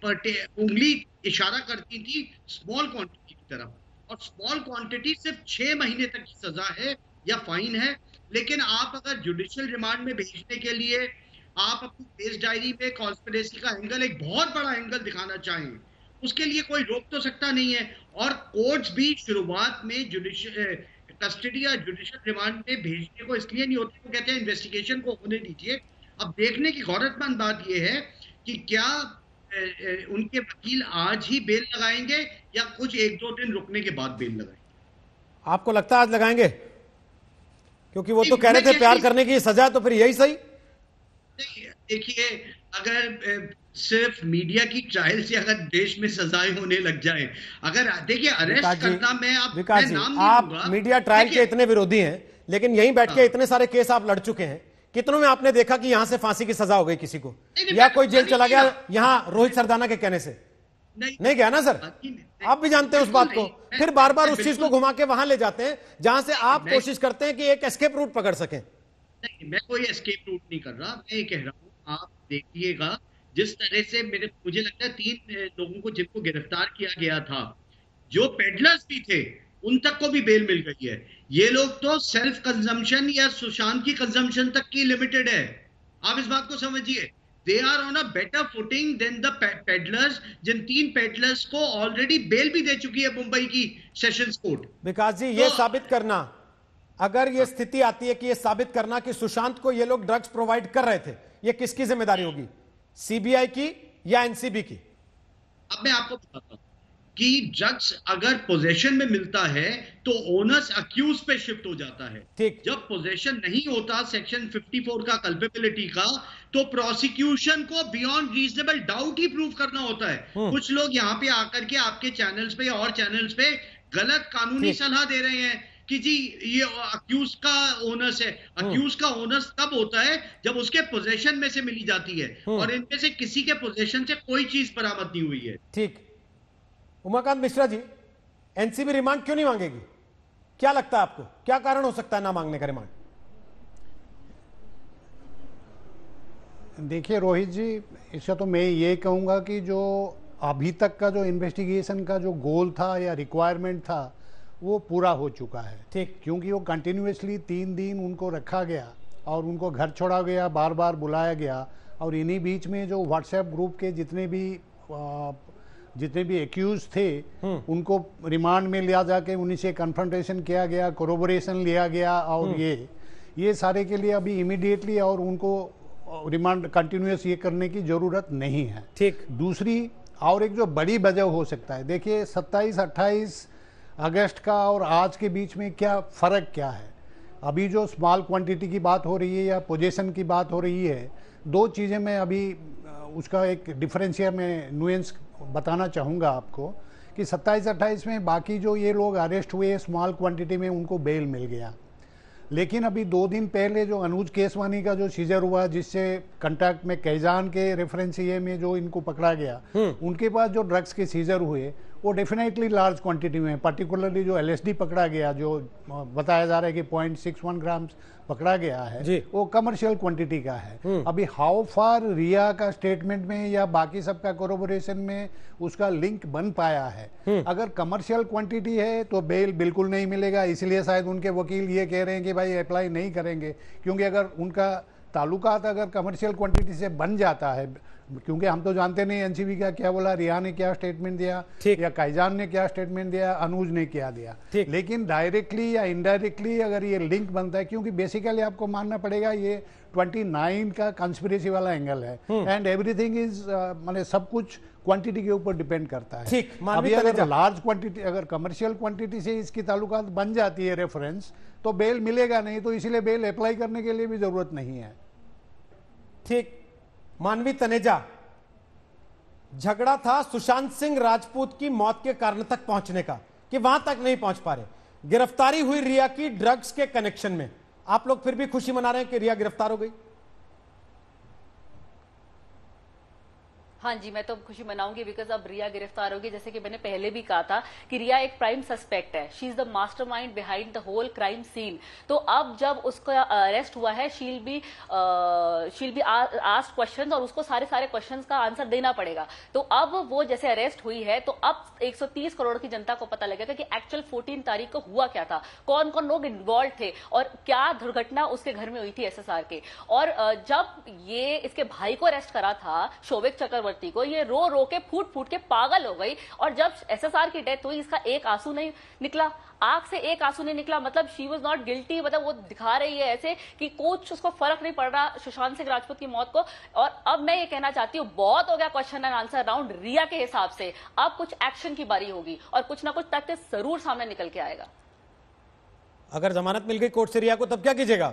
एक उंगली इशारा करती थी स्मॉल क्वांटिटी की तरफ, और स्मॉल क्वांटिटी सिर्फ छह महीने तक की सजा है या फाइन है। लेकिन आप अगर जुडिशियल रिमांड में भेजने के लिए आप अपनी केस डायरी में कॉन्स्पिरेसी का एंगल, एक बहुत बड़ा एंगल दिखाना चाहें, उसके लिए कोई रोक तो सकता नहीं है। और कोर्ट्स भी शुरुआत में जुडिशियल कस्टडी या जुडिशियल रिमांड में भेजने को इसलिए नहीं होते, वो कहते हैं इन्वेस्टिगेशन को होने दीजिए। अब देखने की गौरतमंद बात यह है कि क्या ए, ए, उनके वकील आज ही बेल लगाएंगे या कुछ एक दो दिन रुकने के बाद बेल लगाएंगे। आपको लगता है आज लगाएंगे? क्योंकि वो तो कह रहे थे प्यार करने की सजा, तो फिर यही सही। देखिए, अगर सिर्फ मीडिया की ट्रायल से अगर देश में सजाएं होने लग जाए, अगर देखिए अरेस्ट करना, मैं आप विकास जी, आप मीडिया ट्रायल के इतने विरोधी हैं, लेकिन यहीं बैठ के इतने सारे केस आप लड़ चुके हैं, कितनों में आपने देखा कि यहां से फांसी की सजा हो गई किसी को, या कोई जेल चला गया यहां रोहित सरदाना के कहने से? नहीं, नहीं गया ना सर, आप भी जानते हैं उस बात को। फिर बार बार उस चीज को घुमा के वहां ले जाते हैं जहां से आप कोशिश करते हैं कि एक एस्केप रूट पकड़ सकें। नहीं, मैं कोई एस्केप रूट नहीं कर रहा, मैं ये कह रहा हूं आप देखिएगा जिस तरह से मेरे मुझे लगता है तीन लोगों को जिनको गिरफ्तार किया गया था, जो पेडलर्स भी थे, उन तक को भी बेल मिल गई है। ये लोग तो सेल्फ कंजम्पशन या सुशांत की कंजम्पशन तक की लिमिटेड है। आप इस बात को समझिए, they are on a better footing than the peddlers, जिन तीन पेडलर्स को ऑलरेडी बेल भी दे चुकी है मुंबई की सेशंस कोर्ट। विकास जी, ये तो, साबित करना, अगर ये स्थिति आती है कि ये साबित करना कि सुशांत को ये लोग ड्रग्स प्रोवाइड कर रहे थे, ये किसकी जिम्मेदारी होगी, सीबीआई की या एनसीबी की? अब मैं आपको बताता हूं कि ड्रग्स अगर पोजेशन में मिलता है तो ओनर्स अक्यूज पे शिफ्ट हो जाता है। ठीक, जब पोजेशन नहीं होता सेक्शन चौवन का कल्पेबिलिटी का, तो प्रोसिक्यूशन को बियॉन्ड रीजनेबल डाउट ही प्रूव करना होता है। कुछ लोग यहाँ पे आकर के आपके चैनल्स पे और चैनल्स पे गलत कानूनी सलाह दे रहे हैं कि जी ये अक्यूज का ओनर्स है। अक्यूज का ओनर्स तब होता है जब उसके पोजेशन में से मिली जाती है, और इनमें से किसी के पोजेशन से कोई चीज बरामद नहीं हुई है। ठीक, उमाकांत मिश्रा जी, एनसीबी रिमांड क्यों नहीं मांगेगी? क्या लगता है आपको, क्या कारण हो सकता है ना मांगने का रिमांड? देखिए रोहित जी, इसका तो मैं ये कहूंगा कि जो अभी तक का जो इन्वेस्टिगेशन का जो गोल था या रिक्वायरमेंट था, वो पूरा हो चुका है। ठीक, क्योंकि वो कंटिन्यूसली तीन दिन उनको रखा गया और उनको घर छोड़ा गया, बार बार बुलाया गया, और इन्हीं बीच में जो व्हाट्सएप ग्रुप के जितने भी आ, जितने भी एक्यूज थे उनको रिमांड में लिया जाके उन्हीं से कन्फ्रंटेशन किया गया, कोरोबोरेशन लिया गया, और ये ये सारे के लिए अभी इमीडिएटली और उनको रिमांड कंटिन्यूस ये करने की जरूरत नहीं है। ठीक, दूसरी और एक जो बड़ी वजह हो सकता है, देखिए सत्ताईस अट्ठाईस अगस्त का और आज के बीच में क्या फ़र्क क्या है। अभी जो स्मॉल क्वांटिटी की बात हो रही है या पोजीशन की बात हो रही है, दो चीज़ें मैं अभी उसका एक डिफरेंशियर में नुएंस बताना चाहूँगा आपको कि सत्ताईस अट्ठाईस में बाकी जो ये लोग अरेस्ट हुए स्मॉल क्वांटिटी में उनको बेल मिल गया, लेकिन अभी दो दिन पहले जो अनुज केसवानी का जो सीजर हुआ जिससे कंटैक्ट में कैजान के रेफरेंस ये में जो इनको पकड़ा गया, उनके पास जो ड्रग्स के सीजर हुए वो डेफिनेटली लार्ज क्वांटिटी में, पर्टिकुलरली जो एलएसडी पकड़ा गया जो बताया जा रहा है कि पॉइंट सिक्स वन ग्राम्स पकड़ा गया है, वो कमर्शियल क्वांटिटी का है। अभी हाउ फार रिया का स्टेटमेंट में या बाकी सबका कोरोबोरेशन में उसका लिंक बन पाया है। अगर कमर्शियल क्वांटिटी है तो बेल बिल्कुल नहीं मिलेगा, इसलिए शायद उनके वकील ये कह रहे हैं कि भाई अप्लाई नहीं करेंगे, क्योंकि अगर उनका ताल्लुकात अगर कमर्शियल क्वांटिटी से बन जाता है, क्योंकि हम तो जानते नहीं एनसीबी का क्या बोला, रिया ने क्या स्टेटमेंट दिया या कैजान ने क्या स्टेटमेंट दिया, अनुज ने क्या दिया, लेकिन डायरेक्टली या इनडायरेक्टली अगर ये लिंक बनता है, क्योंकि बेसिकली आपको मानना पड़ेगा ये उनतीस का कंस्पिरेसी वाला एंगल है एंड एवरीथिंग इज माने सब कुछ क्वांटिटी के ऊपर डिपेंड करता है। अभी अगर लार्ज क्वांटिटी अगर कमर्शियल क्वांटिटी से इसकी ताल्लुकात बन जाती है रेफरेंस, तो बेल मिलेगा नहीं, तो इसीलिए बेल अप्लाई करने के लिए भी जरूरत नहीं है। ठीक, मानवी तनेजा, झगड़ा था सुशांत सिंह राजपूत की मौत के कारण तक पहुंचने का कि वहां तक नहीं पहुंच पा रहे, गिरफ्तारी हुई रिया की ड्रग्स के कनेक्शन में, आप लोग फिर भी खुशी मना रहे हैं कि रिया गिरफ्तार हो गई? हाँ जी, मैं तो खुशी मनाऊंगी बिकॉज अब रिया गिरफ्तार होगी। जैसे कि मैंने पहले भी कहा था कि रिया एक प्राइम सस्पेक्ट है, she is the mastermind behind the whole crime scene. तो अब जब उसका अरेस्ट हुआ है, she'll be she'll be asked questions और उसको सारे सारे क्वेश्चंस का आंसर देना पड़ेगा। तो अब वो जैसे अरेस्ट हुई है तो अब एक सौ तीस करोड़ की जनता को पता लगेगा कि एक्चुअल चौदह तारीख को हुआ क्या था, कौन कौन लोग इन्वॉल्व थे और क्या दुर्घटना उसके घर में हुई थी एसएसआर के। और जब ये इसके भाई को अरेस्ट करा था शोभिक चक्रवर्ती को, ये रो रो के फूट फूट के पागल हो गई और जब एसएसआर की डेथ हुई इसका एक आंसू नहीं निकला, आंख से एक आंसू नहीं निकला, मतलब शी वाज नॉट गिल्टी। मतलब वो दिखा रही है ऐसे कि कुछ उसको फर्क नहीं पड़ रहा सुशांत सिंह राजपूत की मौत को। और अब मैं ये कहना चाहती हूँ बहुत हो गया question and answer round Rhea के हिसाब से, अब कुछ एक्शन की बारी होगी और कुछ ना कुछ तथ्य जरूर सामने निकल के आएगा। अगर जमानत मिल गई कोर्ट से रिया को तब क्या कीजिएगा?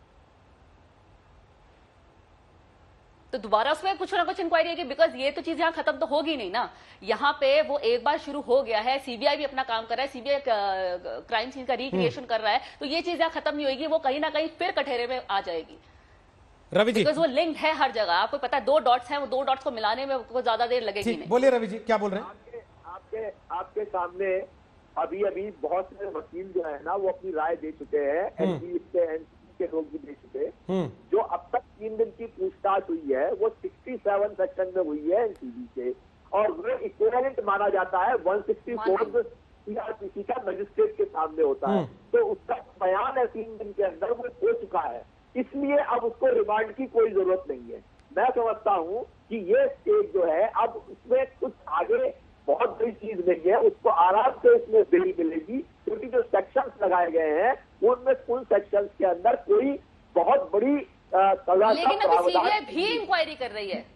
तो दोबारा उसमें कुछ ना कुछ इंक्वायरी होगी, बिकॉज ये तो चीज यहाँ खत्म तो होगी नहीं ना। यहाँ पे वो एक बार शुरू हो गया है, सीबीआई भी अपना काम कर रहा है, सीबीआई क्राइम सीन का रिक्रिएशन कर रहा है, तो ये चीज यहाँ खत्म नहीं होगी, वो कहीं ना कहीं फिर कठेरे में आ जाएगी। रवि जी, बिकॉज वो लिंक्ड है हर जगह, आपको पता है दो डॉट्स हैं, वो दो डॉट्स को मिलाने में कोई ज्यादा देर लगेगी नहीं। बोलिए रवि जी, क्या बोल रहे हैं? आपके आपके, आपके सामने अभी अभी बहुत से वकील जो है ना वो अपनी राय दे चुके हैं, एनपी के लोग भी दे चुके, जो अब तक तीन दिन की पूछताछ हुई है वो सड़सठ सेक्शन में हुई है एनसीबी से, और वो इक्विवेलेंट माना जाता है एक सौ चौंसठ सीआरपीसी का मजिस्ट्रेट के सामने होता है। तो उसका बयान है तीन दिन के अंदर वो हो चुका है, इसलिए अब उसको रिमांड की कोई जरूरत नहीं है। मैं समझता हूँ कि ये स्टेज जो है अब उसमें कुछ आगे बहुत बड़ी चीज नहीं है, उसको आराम से इसमें बेल मिलेगी, क्योंकि जो सेक्शंस लगाए गए हैं उनमें उन सेक्शंस के अंदर कोई बहुत बड़ी सजा, लेकिन अभी सीबीआई भी इंक्वायरी कर रही है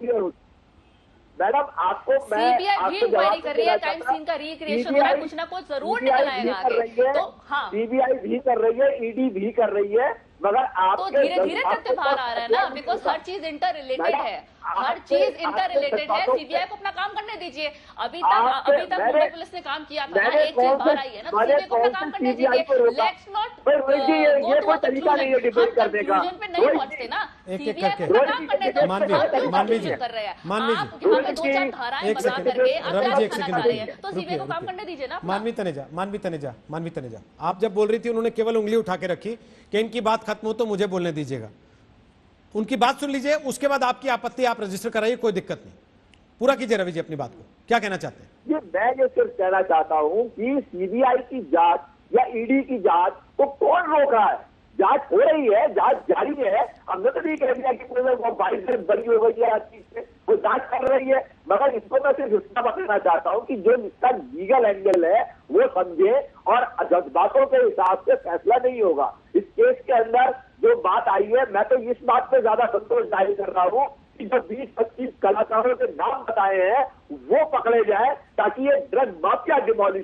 मैडम। आपको मैं सीबीआई भी इंक्वायरी कर रही है, क्राइम सीन का रिक्रिएशन हो रहा है, कुछ ना कुछ जरूर निकल आएगा आगे। तो हाँ, सीबीआई भी कर रही है, ईडी भी कर रही है, मगर आप तो धीरे धीरे तथ्य बाहर आ रहा है ना, बिकॉज हर चीज इंटर रिलेटेड है, हर चीज इंटर रिलेटेड है। सीबीआई को अपना काम करने दीजिए, अभी तक अभी तक मुंबई पुलिस ने काम किया था ना, एक चीज बाहर आई है ना, तो सीबीआई को अपना काम करने दीजिए। लेट्स नॉट ये कोई तरीका नहीं है डिबेट करने का, पे नहीं पहुंचते ना, सीबीआई को अपना काम करने दो। मानवी जी, कर रहे हैं मानवी आप, यहाँ पे दो चार धाराएं बना करके आप करना चाह रहे हैं, तो सीबीआई को काम करने दीजिए ना। मानवी तनेजा, मानवी तनेजा, मानवी तनेजा, आप जब बोल रही थी उन्होंने केवल उंगली उठा के रखी कि इनकी बात खत्म हो तो मुझे बोलने दीजिएगा। उनकी बात सुन लीजिए, उसके बाद आपकी आपत्ति आप रजिस्टर कराइए, कोई दिक्कत नहीं। पूरा कीजिए रवि जी अपनी बात को, क्या कहना चाहते हैं? ये मैं ये सिर्फ कहना चाहता हूं कि सीबीआई की जांच या ईडी की जांच को कौन रोक रहा है? जांच हो रही है, जांच जारी है। हमने तो नहीं कह दिया कि वो बाईस दिन बनी हो गई है, चीज से वो जांच कर रही है, मगर इसको मैं सिर्फ इतना बताना चाहता हूं कि जो इसका लीगल एंगल है वो समझे और जज्बातों के हिसाब से फैसला नहीं होगा। इस केस के अंदर जो बात आई है, मैं तो इस बात पे ज्यादा संतोष जाहिर कर रहा हूँ कि जो बीस पच्चीस कलाकारों के नाम बताए हैं वो पकड़े जाए, ताकि ये ड्रग माफिया डिमोलिश हो।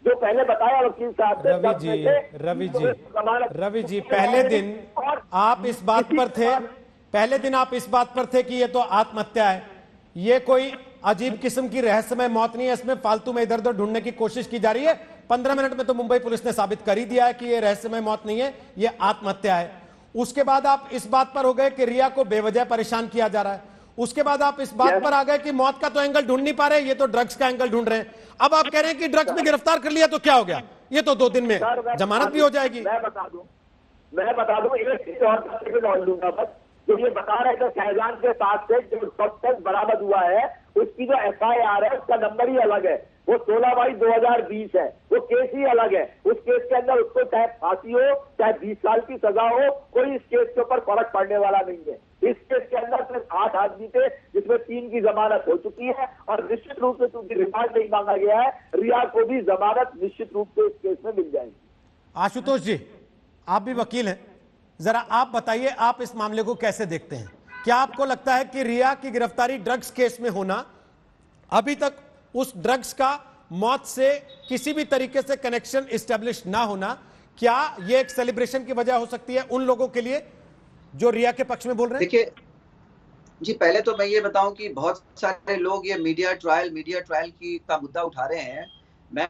जो पहले बताया वकील साहब से, रवि जी रवि जी रवि जी पहले दिन आप इस बात पर थे पहले दिन आप इस बात पर थे कि ये तो आत्महत्या है, ये कोई अजीब किस्म की रहस्यमय मौत नहीं है, इसमें फालतू में इधर उधर ढूंढने की कोशिश की जा रही है। पंद्रह मिनट में तो मुंबई पुलिस ने साबित कर ही दिया है कि ये रहस्यमय मौत नहीं है, ये आत्महत्या है। उसके बाद आप इस बात पर हो गए कि रिया को बेवजह परेशान किया जा रहा है। उसके बाद आप इस बात पर आ गए कि मौत का तो एंगल ढूंढ नहीं पा रहे, ये तो ड्रग्स का एंगल ढूंढ रहे हैं। अब आप कह रहे हैं कि ड्रग्स में गिरफ्तार कर लिया तो क्या हो गया, ये तो दो दिन में जमानत भी हो जाएगी। मैं बता दूं मैं बता दूं एक और दूंगा बस, जो ये बता रहे थे शहजान के साथ से जो सब्सटेंस बरामद हुआ है उसकी जो एफ आई आर है उसका नंबर ही अलग है, वो सोलह बाईस दो हजार बीस है, वो केस ही अलग है। उस केस के अंदर उसको चाहे फांसी हो चाहे बीस साल की सजा हो, कोई इस केस के ऊपर फर्क पड़ने वाला नहीं है। इस केस के अंदर सिर्फ आठ आदमी थे जिसमें तीन की जमानत हो चुकी है और निश्चित रूप से चूंकि रिमांड नहीं मांगा गया है, रिया को भी जमानत निश्चित रूप से इस केस में मिल जाएगी। आशुतोष जी आप भी वकील हैं, जरा आप बताइए आप इस मामले को कैसे देखते हैं? क्या आपको लगता है कि रिया की गिरफ्तारी ड्रग्स केस में होना, अभी तक उस ड्रग्स का मौत से किसी भी तरीके से कनेक्शन एस्टेब्लिश ना होना, क्या यह एक सेलिब्रेशन की वजह हो सकती है उन लोगों के लिए जो रिया के पक्ष में बोल रहे हैं? देखिए जी, पहले तो मैं ये बताऊं कि बहुत सारे लोग ये मीडिया ट्रायल मीडिया ट्रायल की का मुद्दा उठा रहे हैं। मैं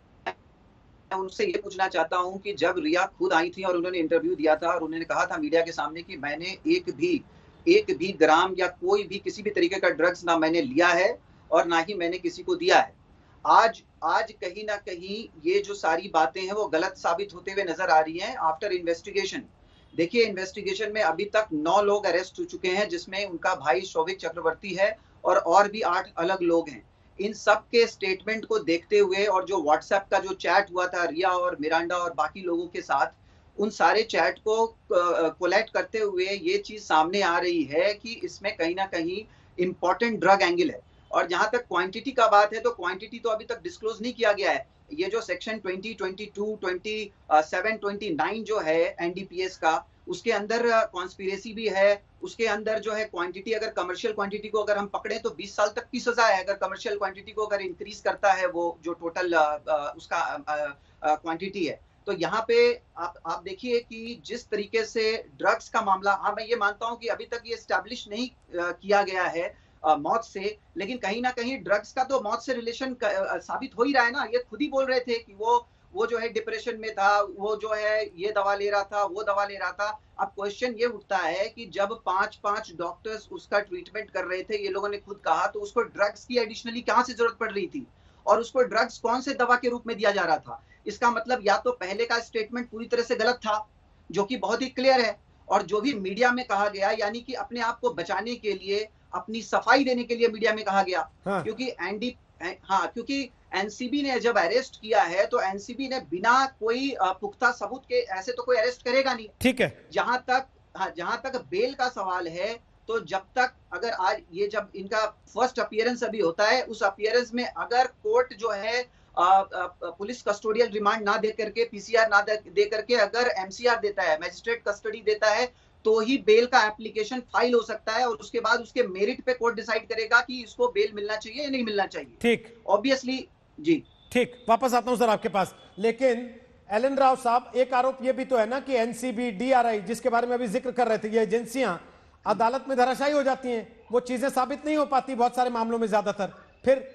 उनसे ये पूछना चाहता हूं कि जब रिया खुद आई थी और उन्होंने इंटरव्यू दिया था और उन्होंने कहा था मीडिया के सामने कि मैंने एक भी एक भी ग्राम या कोई भी किसी भी तरीके का ड्रग्स ना मैंने लिया है और ना ही मैंने किसी को दिया है, आज आज कहीं ना कहीं ये जो सारी बातें हैं वो गलत साबित होते हुए नजर आ रही हैं आफ्टर इन्वेस्टिगेशन। देखिए इन्वेस्टिगेशन में अभी तक नौ लोग अरेस्ट हो चुके हैं, जिसमें उनका भाई शौविक चक्रवर्ती है और और भी आठ अलग लोग हैं। इन सब के स्टेटमेंट को देखते हुए और जो व्हाट्सएप का जो चैट हुआ था रिया और मिरांडा और बाकी लोगों के साथ, उन सारे चैट को कोलेक्ट करते हुए ये चीज सामने आ रही है कि इसमें कहीं ना कहीं इंपॉर्टेंट ड्रग एंगल है। और जहां तक क्वांटिटी का बात है तो क्वांटिटी तो अभी तक डिस्क्लोज नहीं किया गया है। ये जो section twenty, twenty two, twenty seven, twenty nine जो है एनडीपीएस का, उसके अंदर कॉन्स्पिरेसी भी है, उसके अंदर जो है क्वांटिटी, अगर कमर्शियल क्वांटिटी को अगर हम पकड़े तो बीस साल तक की सजा है। अगर कमर्शियल क्वांटिटी को अगर इंक्रीज करता है वो जो टोटल उसका क्वांटिटी है, तो यहाँ पे आप आप देखिए कि जिस तरीके से ड्रग्स का मामला, हाँ मैं ये मानता हूँ कि अभी तक ये एस्टैब्लिश नहीं किया गया है आ, मौत से, लेकिन कहीं ना कहीं ड्रग्स का तो मौत से रिलेशन साबित हो ही रहा है ना। ये खुद ही बोल रहे थे कि वो वो जो है डिप्रेशन में था, वो जो है ये दवा ले रहा था, वो दवा ले रहा था। अब क्वेश्चन ये उठता है कि जब पांच पांच डॉक्टर्स उसका ट्रीटमेंट कर रहे थे, ये लोगों ने खुद कहा, तो उसको ड्रग्स की एडिशनली कहाँ से जरूरत पड़ रही थी और उसको ड्रग्स कौन से दवा के रूप में दिया जा रहा था? इसका मतलब या तो पहले का स्टेटमेंट पूरी तरह से गलत था, जो कि बहुत ही क्लियर है, और जो भी मीडिया में कहा गया यानी कि अपने आप को बचाने के लिए, अपनी सफाई देने के लिए मीडिया में कहा गया। हाँ। क्योंकि एनडी हाँ क्योंकि एनसीबी ने जब अरेस्ट किया है तो एनसीबी ने बिना कोई पुख्ता सबूत के ऐसे तो कोई अरेस्ट करेगा नहीं। ठीक है। जहां तक हाँ जहां तक बेल का सवाल है, तो जब तक अगर आज ये जब इनका फर्स्ट अपीयरेंस अभी होता है, उस अपीयरेंस में अगर कोर्ट जो है आ, आ, पुलिस कस्टोडियल रिमांड ना दे करके, पीसीआर ना दे, दे करके अगर एमसीआर देता है, मैजिस्ट्रेट कस्टडी देता है, तो ही बेल का एप्लीकेशन फाइल हो सकता है और उसके बाद उसके मेरिट पे कोर्ट डिसाइड करेगा कि इसको बेल मिलना चाहिए या नहीं मिलना चाहिए। ठीक, ऑब्वियसली जी। ठीक, वापस आता हूं सर आपके पास, लेकिन एलन राव साहब, एक आरोप ये भी तो है ना कि एनसीबी, डीआरआई, जिसके बारे में अभी जिक्र कर रहे थे, ये एजेंसियां अदालत में धराशायी हो जाती हैं, वो चीजें साबित नहीं हो पाती बहुत सारे मामलों में ज्यादातर। फिर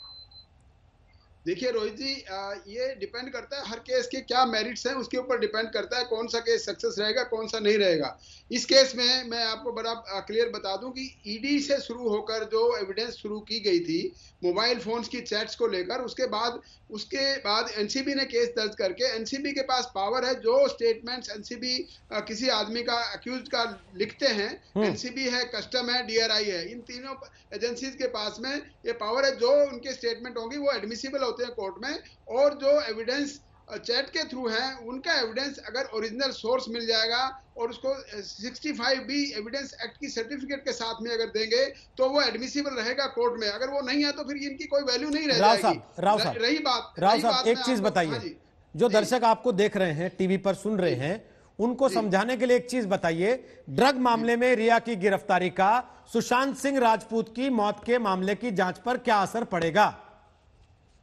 देखिए रोहित जी, ये डिपेंड करता है हर केस के क्या मेरिट्स हैं, उसके ऊपर डिपेंड करता है कौन सा केस सक्सेस रहेगा, कौन सा नहीं रहेगा। इस केस में मैं आपको बड़ा क्लियर बता दूं कि ईडी से शुरू होकर जो एविडेंस शुरू की गई थी मोबाइल फोन्स की चैट्स को लेकर, उसके बाद उसके बाद एनसीबी ने केस दर्ज करके, एनसीबी के पास पावर है, जो स्टेटमेंट्स एनसीबी किसी आदमी का अक्यूज का लिखते हैं, एनसीबी है, कस्टम है, डीआरआई है, इन तीनों एजेंसीज के पास में ये पावर है। जो उनके स्टेटमेंट होंगी वो एडमिसिबल होते हैं कोर्ट में, और जो एविडेंस चैट के थ्रू है उनका एविडेंस अगर ओरिजिनल सोर्स मिल जाएगा और उसको sixty five B evidence act की सर्टिफिकेट के साथ में अगर देंगे तो वो एडमिसिबल रहेगा कोर्ट में। अगर वो नहीं है तो फिर इनकी कोई वैल्यू नहीं रह जाएगी। राव साहब, रही बात राव साहब एक चीज बताइए, जो दर्शक आपको देख रहे हैं, टीवी पर सुन रहे हैं, उनको समझाने के लिए एक चीज बताइए, ड्रग मामले में रिया की गिरफ्तारी का सुशांत सिंह राजपूत की मौत के मामले की जांच पर क्या असर पड़ेगा?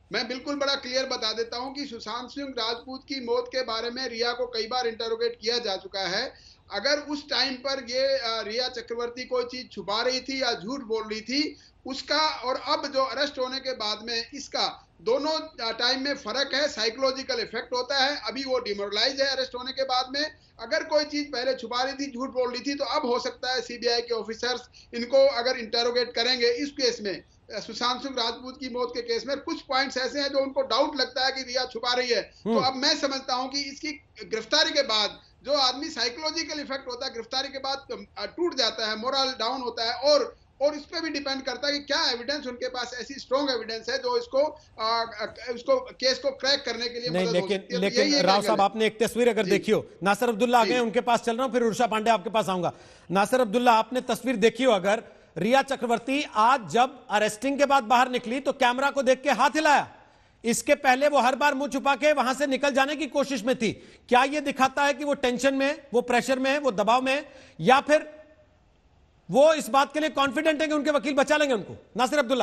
मैं बिल्कुल बड़ा क्लियर बता देता हूं कि सुशांत सिंह राजपूत की मौत के बारे में रिया को कई बार इंटरोगेट किया जा चुका है। अगर उस टाइम पर ये रिया चक्रवर्ती कोई चीज छुपा रही थी या झूठ बोल रही थी, उसका और अब जो अरेस्ट होने के बाद में इसका दोनों टाइम में फर्क है, साइकोलॉजिकल इफेक्ट होता है। अभी वो डिमोरलाइज है अरेस्ट होने के बाद में। अगर कोई चीज पहले छुपा रही थी, झूठ बोल रही थी, तो अब हो सकता है सीबीआई के ऑफिसर्स इनको अगर इंटरोगेट करेंगे इस केस में, सुशांत सिंह राजपूत की मौत के केस में कुछ पॉइंट्स ऐसे हैं जो उनको डाउट लगता है कि रिया छुपा रही है। तो अब मैं समझता हूं कि इसकी गिरफ्तारी के बाद जो आदमी साइकोलॉजिकल इफेक्ट होता है, गिरफ्तारी के बाद टूट जाता है, मोरल डाउन होता है, और और इस पे भी डिपेंड करता है कि क्या एविडेंस उनके पास ऐसी स्ट्रॉन्ग एविडेंस है जो इसको आ, उसको केस को क्रैक करने के लिए नहीं, मदद लेकिन हो सकती है। लेकिन तो राव साहब, आपने एक तस्वीर अगर देखी हो, नासिर अब्दुल्ला आ गए, उनके पास चल रहा हूं, फिर उर्षा पांडे आपके पास आऊंगा। नासिर अब्दुल्ला, आपने तस्वीर देखी हो अगर, रिया चक्रवर्ती आज जब अरेस्टिंग के बाद बाहर निकली तो कैमरा को देख के हाथ हिलाया। इसके पहले वो हर बार मुंह छुपा के वहां से निकल जाने की कोशिश में थी। क्या ये दिखाता है कि वो टेंशन में, वो प्रेशर में, वो दबाव में, या फिर वो इस बात के लिए कॉन्फिडेंट है कि उनके वकील बचा लेंगे उनको? नासिर अब्दुल्ला,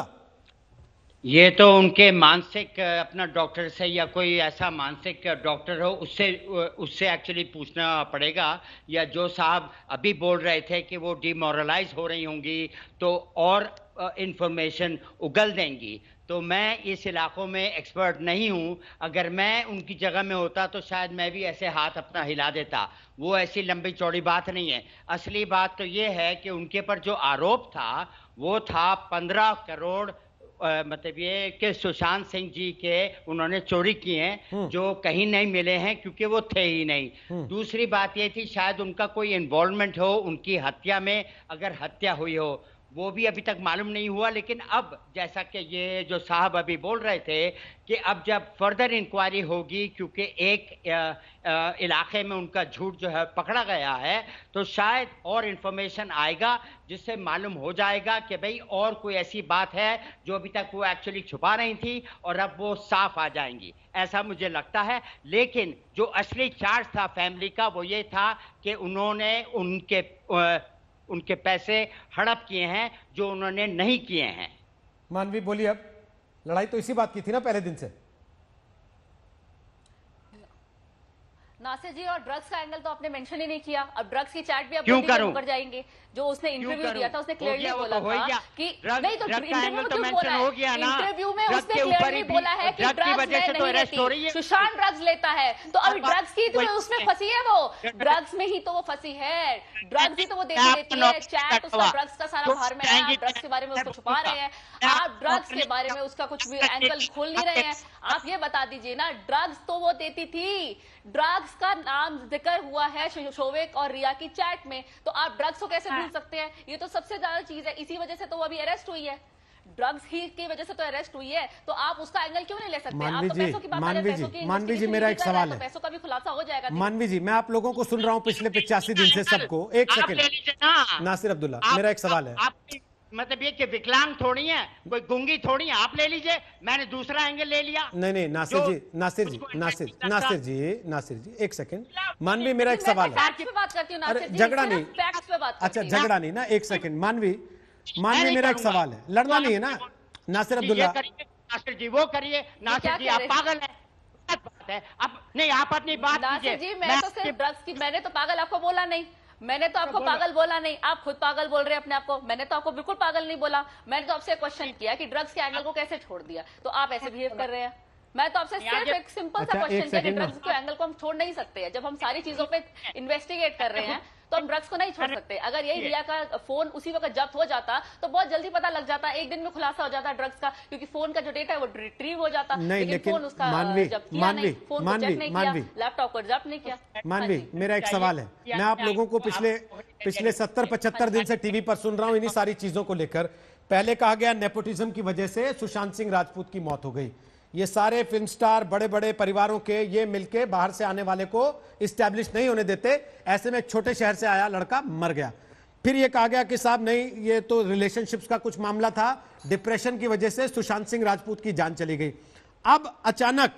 ये तो उनके मानसिक अपना डॉक्टर से या कोई ऐसा मानसिक डॉक्टर हो उससे उससे एक्चुअली पूछना पड़ेगा। या जो साहब अभी बोल रहे थे कि वो डिमोरलाइज हो रही होंगी तो और इंफॉर्मेशन उगल देंगी, तो मैं इस इलाकों में एक्सपर्ट नहीं हूँ। अगर मैं उनकी जगह में होता तो शायद मैं भी ऐसे हाथ अपना हिला देता। वो ऐसी लंबी चौड़ी बात नहीं है। असली बात तो ये है कि उनके पर जो आरोप था वो था पंद्रह करोड़ आ, मतलब ये कि सुशांत सिंह जी के उन्होंने चोरी किए हैं जो कहीं नहीं मिले हैं क्योंकि वो थे ही नहीं। दूसरी बात ये थी शायद उनका कोई इन्वॉल्वमेंट हो उनकी हत्या में, अगर हत्या हुई हो वो भी अभी तक मालूम नहीं हुआ। लेकिन अब जैसा कि ये जो साहब अभी बोल रहे थे कि अब जब फर्दर इंक्वायरी होगी, क्योंकि एक आ, आ, इलाके में उनका झूठ जो है पकड़ा गया है, तो शायद और इन्फॉर्मेशन आएगा जिससे मालूम हो जाएगा कि भाई और कोई ऐसी बात है जो अभी तक वो एक्चुअली छुपा रही थी और अब वो साफ आ जाएंगी, ऐसा मुझे लगता है। लेकिन जो असली चार्ज था फैमिली का वो ये था कि उन्होंने उनके आ, उनके पैसे हड़प किए हैं जो उन्होंने नहीं किए हैं। मानवी बोलिए, अब लड़ाई तो इसी बात की थी ना पहले दिन से। नासिर जी, और ड्रग्स का एंगल तो आपने मेंशन ही नहीं किया। अब ड्रग्स की चैट भी अब क्यों करूं? ऊपर जाएंगे। जो उसने इंटरव्यू दिया था उसने क्लियरली बोला तो था कि नहीं, तो इंटरव्यू में क्यों बोला है? इंटरव्यू में उसने क्लियरली बोला है कि ड्रग्स में नहीं लेती, सुशांत ड्रग्स लेता है। तो अभी ड्रग्स की तो उसमें फंसी है, वो ड्रग्स में ही तो वो फंसी है, ड्रग्स ही तो वो देती रहती है। चैट उसका ड्रग्स का सारा बाहर में है, आप ड्रग्स के बारे में उसको छुपा रहे हैं, आप ड्रग्स के बारे में उसका कुछ भी एंगल खोल नहीं रहे हैं। आप ये बता दीजिए ना, ड्रग्स तो वो देती थी, ड्रग्स का नाम जिक्र हुआ है शोविक और रिया की चैट में, तो आप ड्रग्स को कैसे भूल सकते हैं? ये तो सबसे ज्यादा चीज है, इसी वजह से तो वो अभी अरेस्ट हुई है, ड्रग्स ही की वजह से तो अरेस्ट हुई है। तो आप उसका एंगल क्यों नहीं ले सकते? आप तो पैसों की बात कर रहे हैं, पैसों की मानवी जी, मेरा एक सवाल है, पैसों का भी खुलासा हो जाएगा। मानवी जी, मैं आप लोगों को सुन रहा हूं पिछले पचासी दिन से सबको। एक सेकंड नासिर अब्दुल्ला, मेरा एक सवाल है। मतलब ये कि विकलांग थोड़ी है, कोई गुंगी थोड़ी है, आप ले लीजिए, मैंने दूसरा एंगल ले लिया। नहीं नहीं नासिर जी, नासिर जी, नासिर नासिर जी, नासिर जी, एक सेकंड। मानवी, मेरा एक सवाल है। अरे झगड़ा नहीं, अच्छा झगड़ा नहीं ना, एक सेकंड। मानवी, मानवी मेरा एक सवाल है, लड़ना नहीं है ना। नासिर अब्दुल्ला, नासिर जी वो करिए, नासिर जी आप पागल है। अब नहीं, आप अपनी बात नासिर जी, मैं तो सिर्फ ड्रग्स की, मैंने तो पागल आपको बोला नहीं, मैंने तो आपको पागल बोला नहीं, आप खुद पागल बोल रहे हैं अपने आप को। मैंने तो आपको बिल्कुल पागल नहीं बोला, मैंने तो आपसे क्वेश्चन किया कि ड्रग्स के एंगल को कैसे छोड़ दिया, तो आप ऐसे बिहेव कर रहे हैं। मैं तो आपसे सिर्फ एक सिंपल सा क्वेश्चन किया कि ड्रग्स के एंगल को हम छोड़ नहीं सकते हैं। जब हम सारी चीजों पे इन्वेस्टिगेट कर रहे हैं तो हम ड्रग्स को नहीं छोड़ सकते। अगर यही रिया का फोन उसी वक्त जब्त हो जाता तो बहुत जल्दी पता लग जाता, एक दिन में खुलासा हो जाता ड्रग्स का, क्योंकि फोन का जो डेटा है वो रिट्रीव हो जाता। नहीं, लेकिन फोन उसका जब्त किया नहीं, फोन को चेक नहीं किया, लैपटॉप को जब्त नहीं किया। मानवी, मेरा एक सवाल है, मैं आप लोगों को पिछले पिछले सत्तर पचहत्तर दिन से टीवी पर सुन रहा हूं इन्हीं सारी चीजों को लेकर। पहले कहा गया नेपोटिज्म की वजह से सुशांत सिंह राजपूत की मौत हो गई, ये सारे फिल्म स्टार बड़े बड़े परिवारों के ये मिलके बाहर से आने वाले को इस्टेब्लिश नहीं होने देते, ऐसे में छोटे शहर से आया लड़का मर गया। फिर ये कहा गया कि साहब नहीं, ये तो रिलेशनशिप्स का कुछ मामला था, डिप्रेशन की वजह से सुशांत सिंह राजपूत की जान चली गई। अब अचानक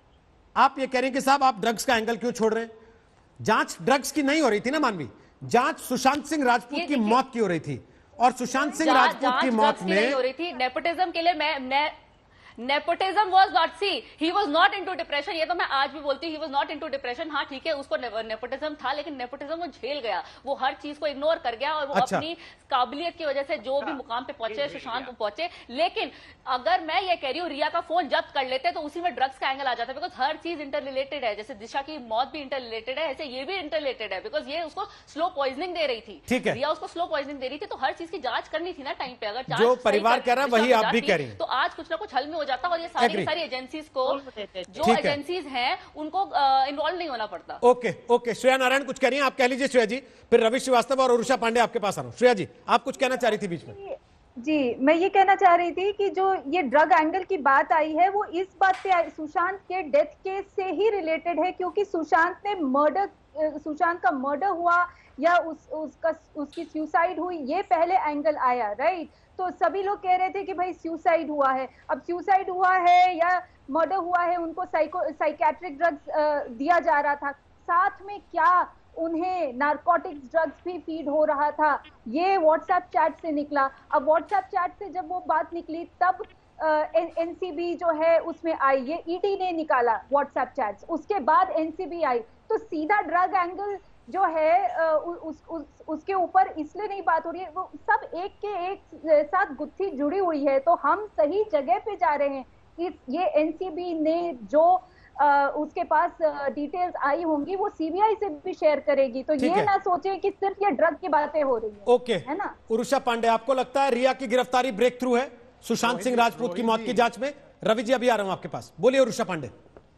आप ये कह रहे हैं कि साहब आप ड्रग्स का एंगल क्यों छोड़ रहे हैं? जांच ड्रग्स की नहीं हो रही थी ना मानवी, जांच सुशांत सिंह राजपूत की मौत की हो रही थी, और सुशांत सिंह राजपूत की मौत में हो रही थी नेपोटिज्म के लिए। मैं nepotism was not, see he was not into depression. ये तो मैं आज भी बोलती हूँ, he was not into depression. हाँ ठीक है, उसको नेपोटिज्म था, लेकिन नेपोटिज्म वो झेल गया, वो हर चीज को इग्नोर कर गया और वो अच्छा। अपनी काबिलियत की वजह से जो भी मुकाम पे पहुंचे, सुशांत पे पहुंचे। लेकिन अगर मैं ये कह रही हूँ रिया का फोन जब्त कर लेते तो उसी में ड्रग्स का एंगल आ जाता है, बिकॉज हर चीज इंटर रिलेटेड है। जैसे दिशा की मौत भी इंटर रिलेटेड है, ऐसे ये भी इंटर रिलेटेड है, बिकॉज ये उसको स्लो पॉइजनिंग दे रही थी। ठीक है। रिया उसको स्लो पॉइजनिंग दे रही थी, तो हर चीज की जांच करनी थी ना टाइम पे। अगर जो परिवार कह रहा है वही आप भी कह रही हैं, तो आज कुछ ना कुछ हल में हो जाता और ये सारी की सारी एजेंसीज को, जो एजेंसीज हैं उनको इन्वॉल्व नहीं होना पड़ता। ओके ओके, श्रेया नारायण कुछ कह रही हैं, आप कह लीजिए श्रेया जी, फिर रवि श्रीवास्तव और उरुषा पांडे आपके पास आ रहा हूं। श्रेया जी, आप कुछ कहना चाह रही थी बीच में। जी, मैं ये कहना चाह रही थी कि जो ये ड्रग एंगल की बात आई है वो इस बात पे आई, सुशांत के डेथ केस से ही रिलेटेड है, क्योंकि सुशांत ने मर्डर, सुशांत का मर्डर हुआ या उस उसका उसकी सुसाइड हुई, ये पहले एंगल आया, राइट। तो सभी लोग कह रहे थे कि भाई सुसाइड हुआ है। अब सुसाइड हुआ है या मर्डर हुआ है, उनको साइको साइकेट्रिक ड्रग्स दिया जा रहा था, साथ में क्या उन्हें नारकोटिक्स ड्रग्स भी फीड हो रहा था, ये व्हाट्सएप चैट से निकला। अब व्हाट्सएप चैट से जब वो बात निकली तब एनसीबी जो है उसमें आई, ये ईडी ने निकाला व्हाट्सएप चैट्स, उसके बाद एनसीबी आई। तो सीधा ड्रग एंगल जो है उस, उस, उसके ऊपर इसलिए नहीं बात हो रही है, वो सब एक के एक साथ गुत्थी जुड़ी हुई है। तो हम सही जगह पे जा रहे हैं। इस ये एनसीबी ने जो आ, उसके पास डिटेल्स आई होंगी वो सीबीआई से भी शेयर करेगी, तो ये ना सोचे कि सिर्फ ये ड्रग की बातें हो रही है। ओके, है ना। उरुषा पांडे, आपको लगता है रिया की गिरफ्तारी ब्रेक थ्रू है सुशांत सिंह राजपूत की मौत की जांच में? रवि जी अभी आ रहा हूं आपके पास, बोलिए उरुषा पांडे।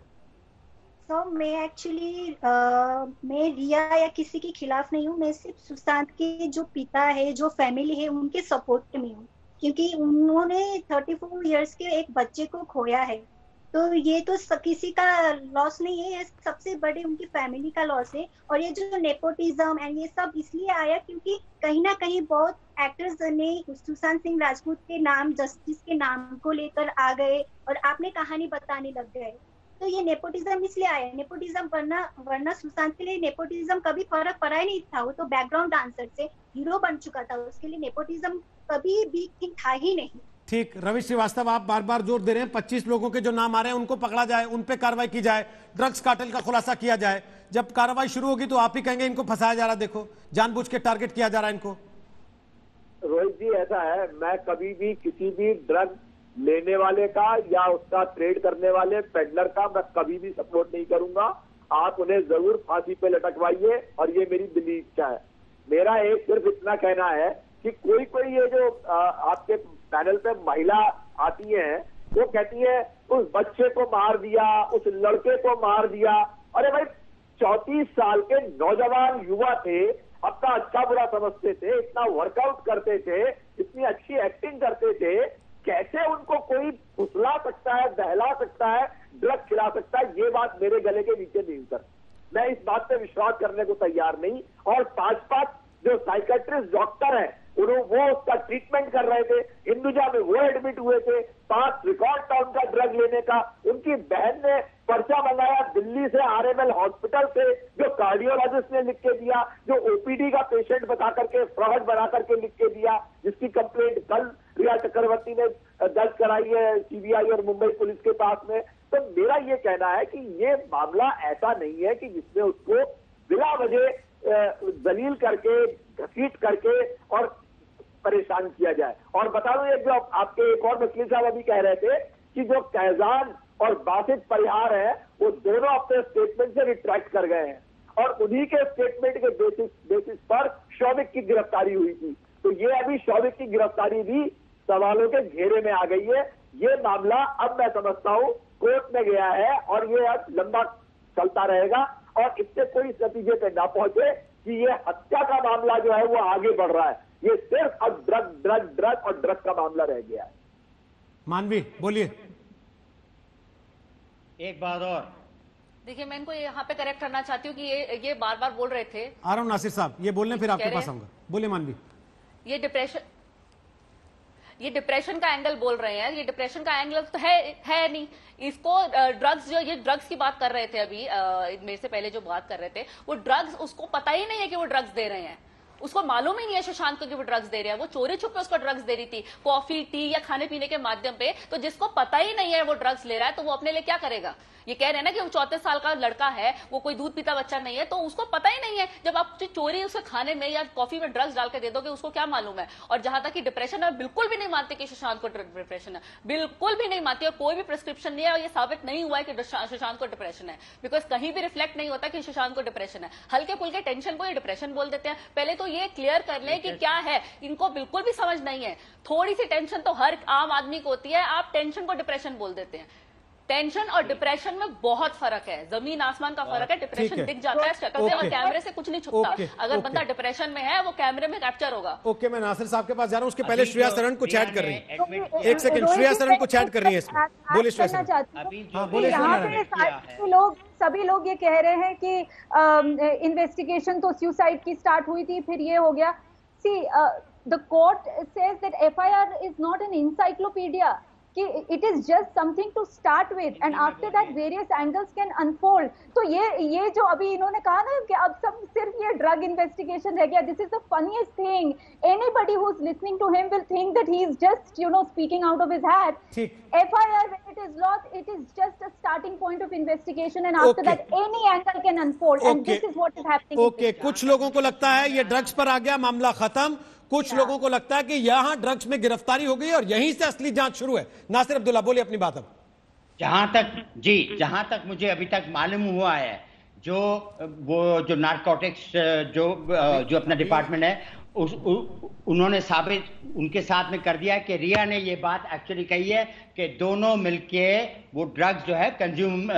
तो मैं एक्चुअली मैं रिया या किसी के खिलाफ नहीं हूँ, मैं सिर्फ सुशांत के जो पिता है, जो फैमिली है, उनके सपोर्ट में हूँ, क्योंकि उन्होंने थर्टी फोर ईयर्स के एक बच्चे को खोया है। तो ये तो किसी का लॉस नहीं है, ये सबसे बड़े उनकी फैमिली का लॉस है। और ये जो नेपोटिज्म एंड ये सब इसलिए आया क्योंकि कहीं ना कहीं बहुत एक्टर्स ने सुशांत सिंह राजपूत के नाम, जस्टिस के नाम को लेकर आ गए और आपने कहानी बताने लग गए। तो ये नेपोटिज्म इसलिए आया, नेपोटिज्म वरना वरना सुशांत के लिए नेपोटिज्म कभी फर्क पड़ा ही नहीं था। वो तो बैकग्राउंड डांसर से हीरो बन चुका था, उसके लिए नेपोटिज्म कभी भी था ही नहीं। ठीक, रवि श्रीवास्तव, आप बार बार जोर दे रहे हैं पच्चीस लोगों के जो नाम आ रहे हैं उनको पकड़ा जाए, उन पे कार्रवाई की जाए, ड्रग्स कार्टेल का खुलासा किया जाए। जब कार्रवाई शुरू होगी तो आप ही कहेंगे इनको फंसाया जा रहा, देखो जानबूझ के टारगेट किया जा रहा है इनको। रोहित जी, ऐसा है, मैं कभी भी किसी भी ड्रग लेने वाले का या उसका ट्रेड करने वाले पेडलर का मैं कभी भी सपोर्ट नहीं करूंगा। आप उन्हें जरूर फांसी पे लटकवाइए और ये मेरी दिली इच्छा है। मेरा एक सिर्फ इतना कहना है कि कोई कोई ये जो आ, आपके पैनल पे महिला आती है वो कहती है उस बच्चे को मार दिया, उस लड़के को मार दिया। अरे भाई, चौंतीस साल के नौजवान युवा थे, अपना अच्छा बुरा समझते थे, इतना वर्कआउट करते थे, इतनी अच्छी एक्टिंग करते थे, कैसे उनको कोई फुसला सकता है, बहला सकता है, ड्रग खिला सकता है? ये बात मेरे गले के नीचे नहीं उतर। मैं इस बात पे विश्वास करने को तैयार नहीं। और पांच पांच जो साइकेट्रिस्ट डॉक्टर हैं उन्होंने वो उसका ट्रीटमेंट कर रहे थे, हिंदुजा में वो एडमिट हुए थे, पांच रिकॉर्ड था उनका ड्रग लेने का। उनकी बहन ने पर्चा मंगाया दिल्ली से, आरएमएल हॉस्पिटल से, जो कार्डियोलॉजिस्ट ने लिख के दिया, जो ओपीडी का पेशेंट बता करके फ्रॉड बना करके लिख के दिया, जिसकी कंप्लेंट कल रिया चक्रवर्ती ने दर्ज कराई है सीबीआई और मुंबई पुलिस के पास में। तो मेरा ये कहना है कि ये मामला ऐसा नहीं है कि जिसमें उसको बिला वजह दलील करके, घसीट करके और परेशान किया जाए। और बता दूं, एक जो आपके एक और वकील साहब अभी कह रहे थे कि जो कैजान और बासित परिहार है वो दोनों अपने स्टेटमेंट से रिट्रैक्ट कर गए हैं और उन्हीं के स्टेटमेंट के बेसिस बेसिस पर शौविक की गिरफ्तारी हुई थी। तो ये अभी शौविक की गिरफ्तारी भी सवालों के घेरे में आ गई है। ये मामला अब मैं समझता हूं कोर्ट में गया है और ये अब लंबा चलता रहेगा और इससे कोई इस नतीजे पे ना पहुंचे कि ये हत्या का मामला जो है वो आगे बढ़ रहा है। ये सिर्फ अब ड्रग ड्रग ड्रग और ड्रग का मामला रह गया है। मानवी बोलिए। एक बात और देखिए, मैं इनको यहाँ पे करेक्ट करना चाहती हूँ कि ये ये बार बार बोल रहे थे। आ रहा हूँ नासिर साहब, ये बोलने फिर आपके पास आऊंगा। बोलिए मानवी। ये डिप्रेशन ये डिप्रेशन का एंगल बोल रहे हैं, ये डिप्रेशन का एंगल तो है है नहीं। इसको ड्रग्स, जो ये ड्रग्स की बात कर रहे थे अभी, आ, मेरे से पहले जो बात कर रहे थे, वो ड्रग्स, उसको पता ही नहीं है कि वो ड्रग्स दे रहे हैं। उसको मालूम ही नहीं है सुशांत को कि वो ड्रग्स दे रहे हैं, वो चोरी छुपे उसको ड्रग्स दे रही थी कॉफी टी या खाने पीने के माध्यम पे। तो जिसको पता ही नहीं है वो ड्रग्स ले रहा है तो वो अपने लिए क्या करेगा? ये कह रहे हैं ना कि वो चौंतीस साल का लड़का है, वो कोई दूध पीता बच्चा नहीं है, तो उसको पता ही नहीं है। जब आप चोरी उसके खाने में या कॉफी में ड्रग्स डाल के दे दोगे उसको क्या मालूम है? और जहां तक कि डिप्रेशन है, बिल्कुल भी नहीं मानते कि सुशांत को डिप्रेशन है, बिल्कुल भी नहीं मानती, और कोई भी प्रिस्क्रिप्शन नहीं है और ये साबित नहीं हुआ है कि सुशांत को डिप्रेशन है, बिकॉज कहीं भी रिफ्लेक्ट नहीं होता कि सुशांत को डिप्रेशन है। हल्के फुल्के टेंशन को ये डिप्रेशन बोल देते हैं। पहले तो ये क्लियर कर ले कि क्या है, इनको बिल्कुल भी समझ नहीं है। थोड़ी सी टेंशन तो हर आम आदमी को होती है, आप टेंशन को डिप्रेशन बोल देते हैं। टेंशन और डिप्रेशन में बहुत फर्क है, जमीन आसमान का फर्क है। डिप्रेशन दिख जाता है शक्ल से और कैमरे से कुछ नहीं छुपता। अगर बंदा डिप्रेशन में है वो कैमरे में कैप्चर होगा। ओके, मैं नासिर साहब के पास जा रहा हूं, उसके पहले श्रेया शरण कुछ ऐड कर रही है। एक सेकंड, श्रेया शरण कुछ ऐड कर रही है इसमें। बोलिए श्रेया शरण। यहाँ पे लोग सभी लोग ये कह रहे हैं कि इन्वेस्टिगेशन तो सुसाइड की स्टार्ट हुई थी, फिर ये हो गया। See the court says that F I R is not an encyclopedia, कि it is just something to start with and after that various angles can unfold। तो ये ये जो अभी इन्होंने कहा ना कि अब सब सिर्फ ये ड्रग इन्वेस्टिगेशन रह गया, this is the funniest thing। Anybody who's listening to him will think that he is just you know speaking out of his hat। F I R when it is lost, it is just a starting point of investigation and after okay. that any angle can unfold okay. and this is what is happening। Okay, कुछ लोगों को लगता है ये drugs पर आ गया, मामला खत्म। कुछ लोगों को लगता है कि यहां ड्रग्स में गिरफ्तारी हो गई और यहीं से असली जांच शुरू है। नासिर अब्दुल्ला बोलिए अपनी बात। अब जहां तक जी जहां तक मुझे अभी तक मालूम हुआ है, जो वो जो नारकोटिक्स जो जो अपना डिपार्टमेंट है उस उ, उन्होंने साबित उनके साथ में कर दिया कि रिया ने ये बात एक्चुअली कही है कि दोनों मिलके वो ड्रग्स जो है कंज्यूम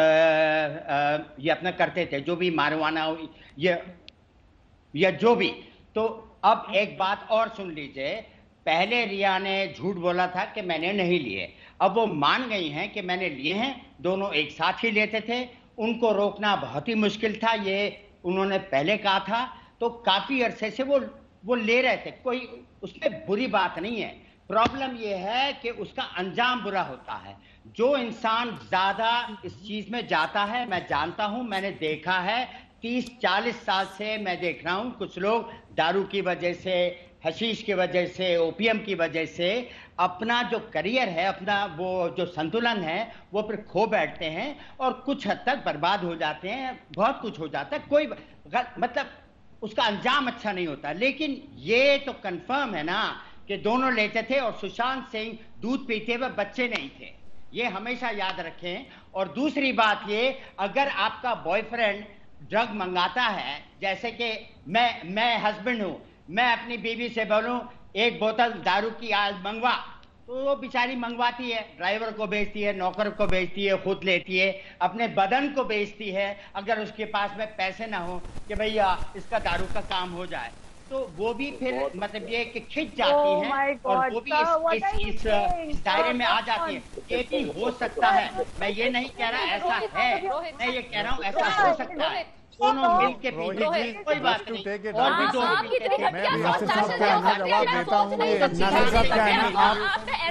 ये अपना करते थे, जो भी मारवाना ये या जो भी। तो अब एक बात और सुन लीजिए, पहले रिया ने झूठ बोला था कि मैंने नहीं लिए, अब वो मान गई हैं कि मैंने लिए हैं, दोनों एक साथ ही लेते थे, उनको रोकना बहुत ही मुश्किल था, ये उन्होंने पहले कहा था। तो काफी अरसे से वो वो ले रहे थे, कोई उसमें बुरी बात नहीं है। प्रॉब्लम ये है कि उसका अंजाम बुरा होता है। जो इंसान ज्यादा इस चीज में जाता है, मैं जानता हूं, मैंने देखा है, तीस चालीस साल से मैं देख रहा हूं, कुछ लोग दारू की वजह से, हशीश की वजह से, ओपीएम की वजह से अपना जो करियर है, अपना वो जो संतुलन है वो फिर खो बैठते हैं और कुछ हद तक बर्बाद हो जाते हैं, बहुत कुछ हो जाता है, कोई मतलब उसका अंजाम अच्छा नहीं होता। लेकिन ये तो कंफर्म है ना कि दोनों लेते थे और सुशांत सिंह दूध पीते हुए बच्चे नहीं थे, ये हमेशा याद रखें। और दूसरी बात ये, अगर आपका बॉयफ्रेंड ड्रग मंगाता है, जैसे कि मैं मैं हस्बैंड हूं, मैं अपनी बीवी से बोलूं एक बोतल दारू की आज मंगवा, तो वो बेचारी मंगवाती है, ड्राइवर को बेचती है, नौकर को बेचती है, खुद लेती है, अपने बदन को बेचती है, अगर उसके पास में पैसे ना हो कि भैया इसका दारू का काम हो जाए, तो वो भी फिर मतलब ये कि खिंच जाती oh हैं और वो भी इस इस, इस, इस दायरे में आ जाती है। ये भी हो सकता है, मैं ये नहीं कह रहा ऐसा है, मैं ये कह रहा हूँ ऐसा हो सकता है, दोनों मिल के पीछे कोई बात नहीं। और भी दो नासिर साहब क्या है ना, जवाब देता हूँ। नासिर साहब क्या है ना, आप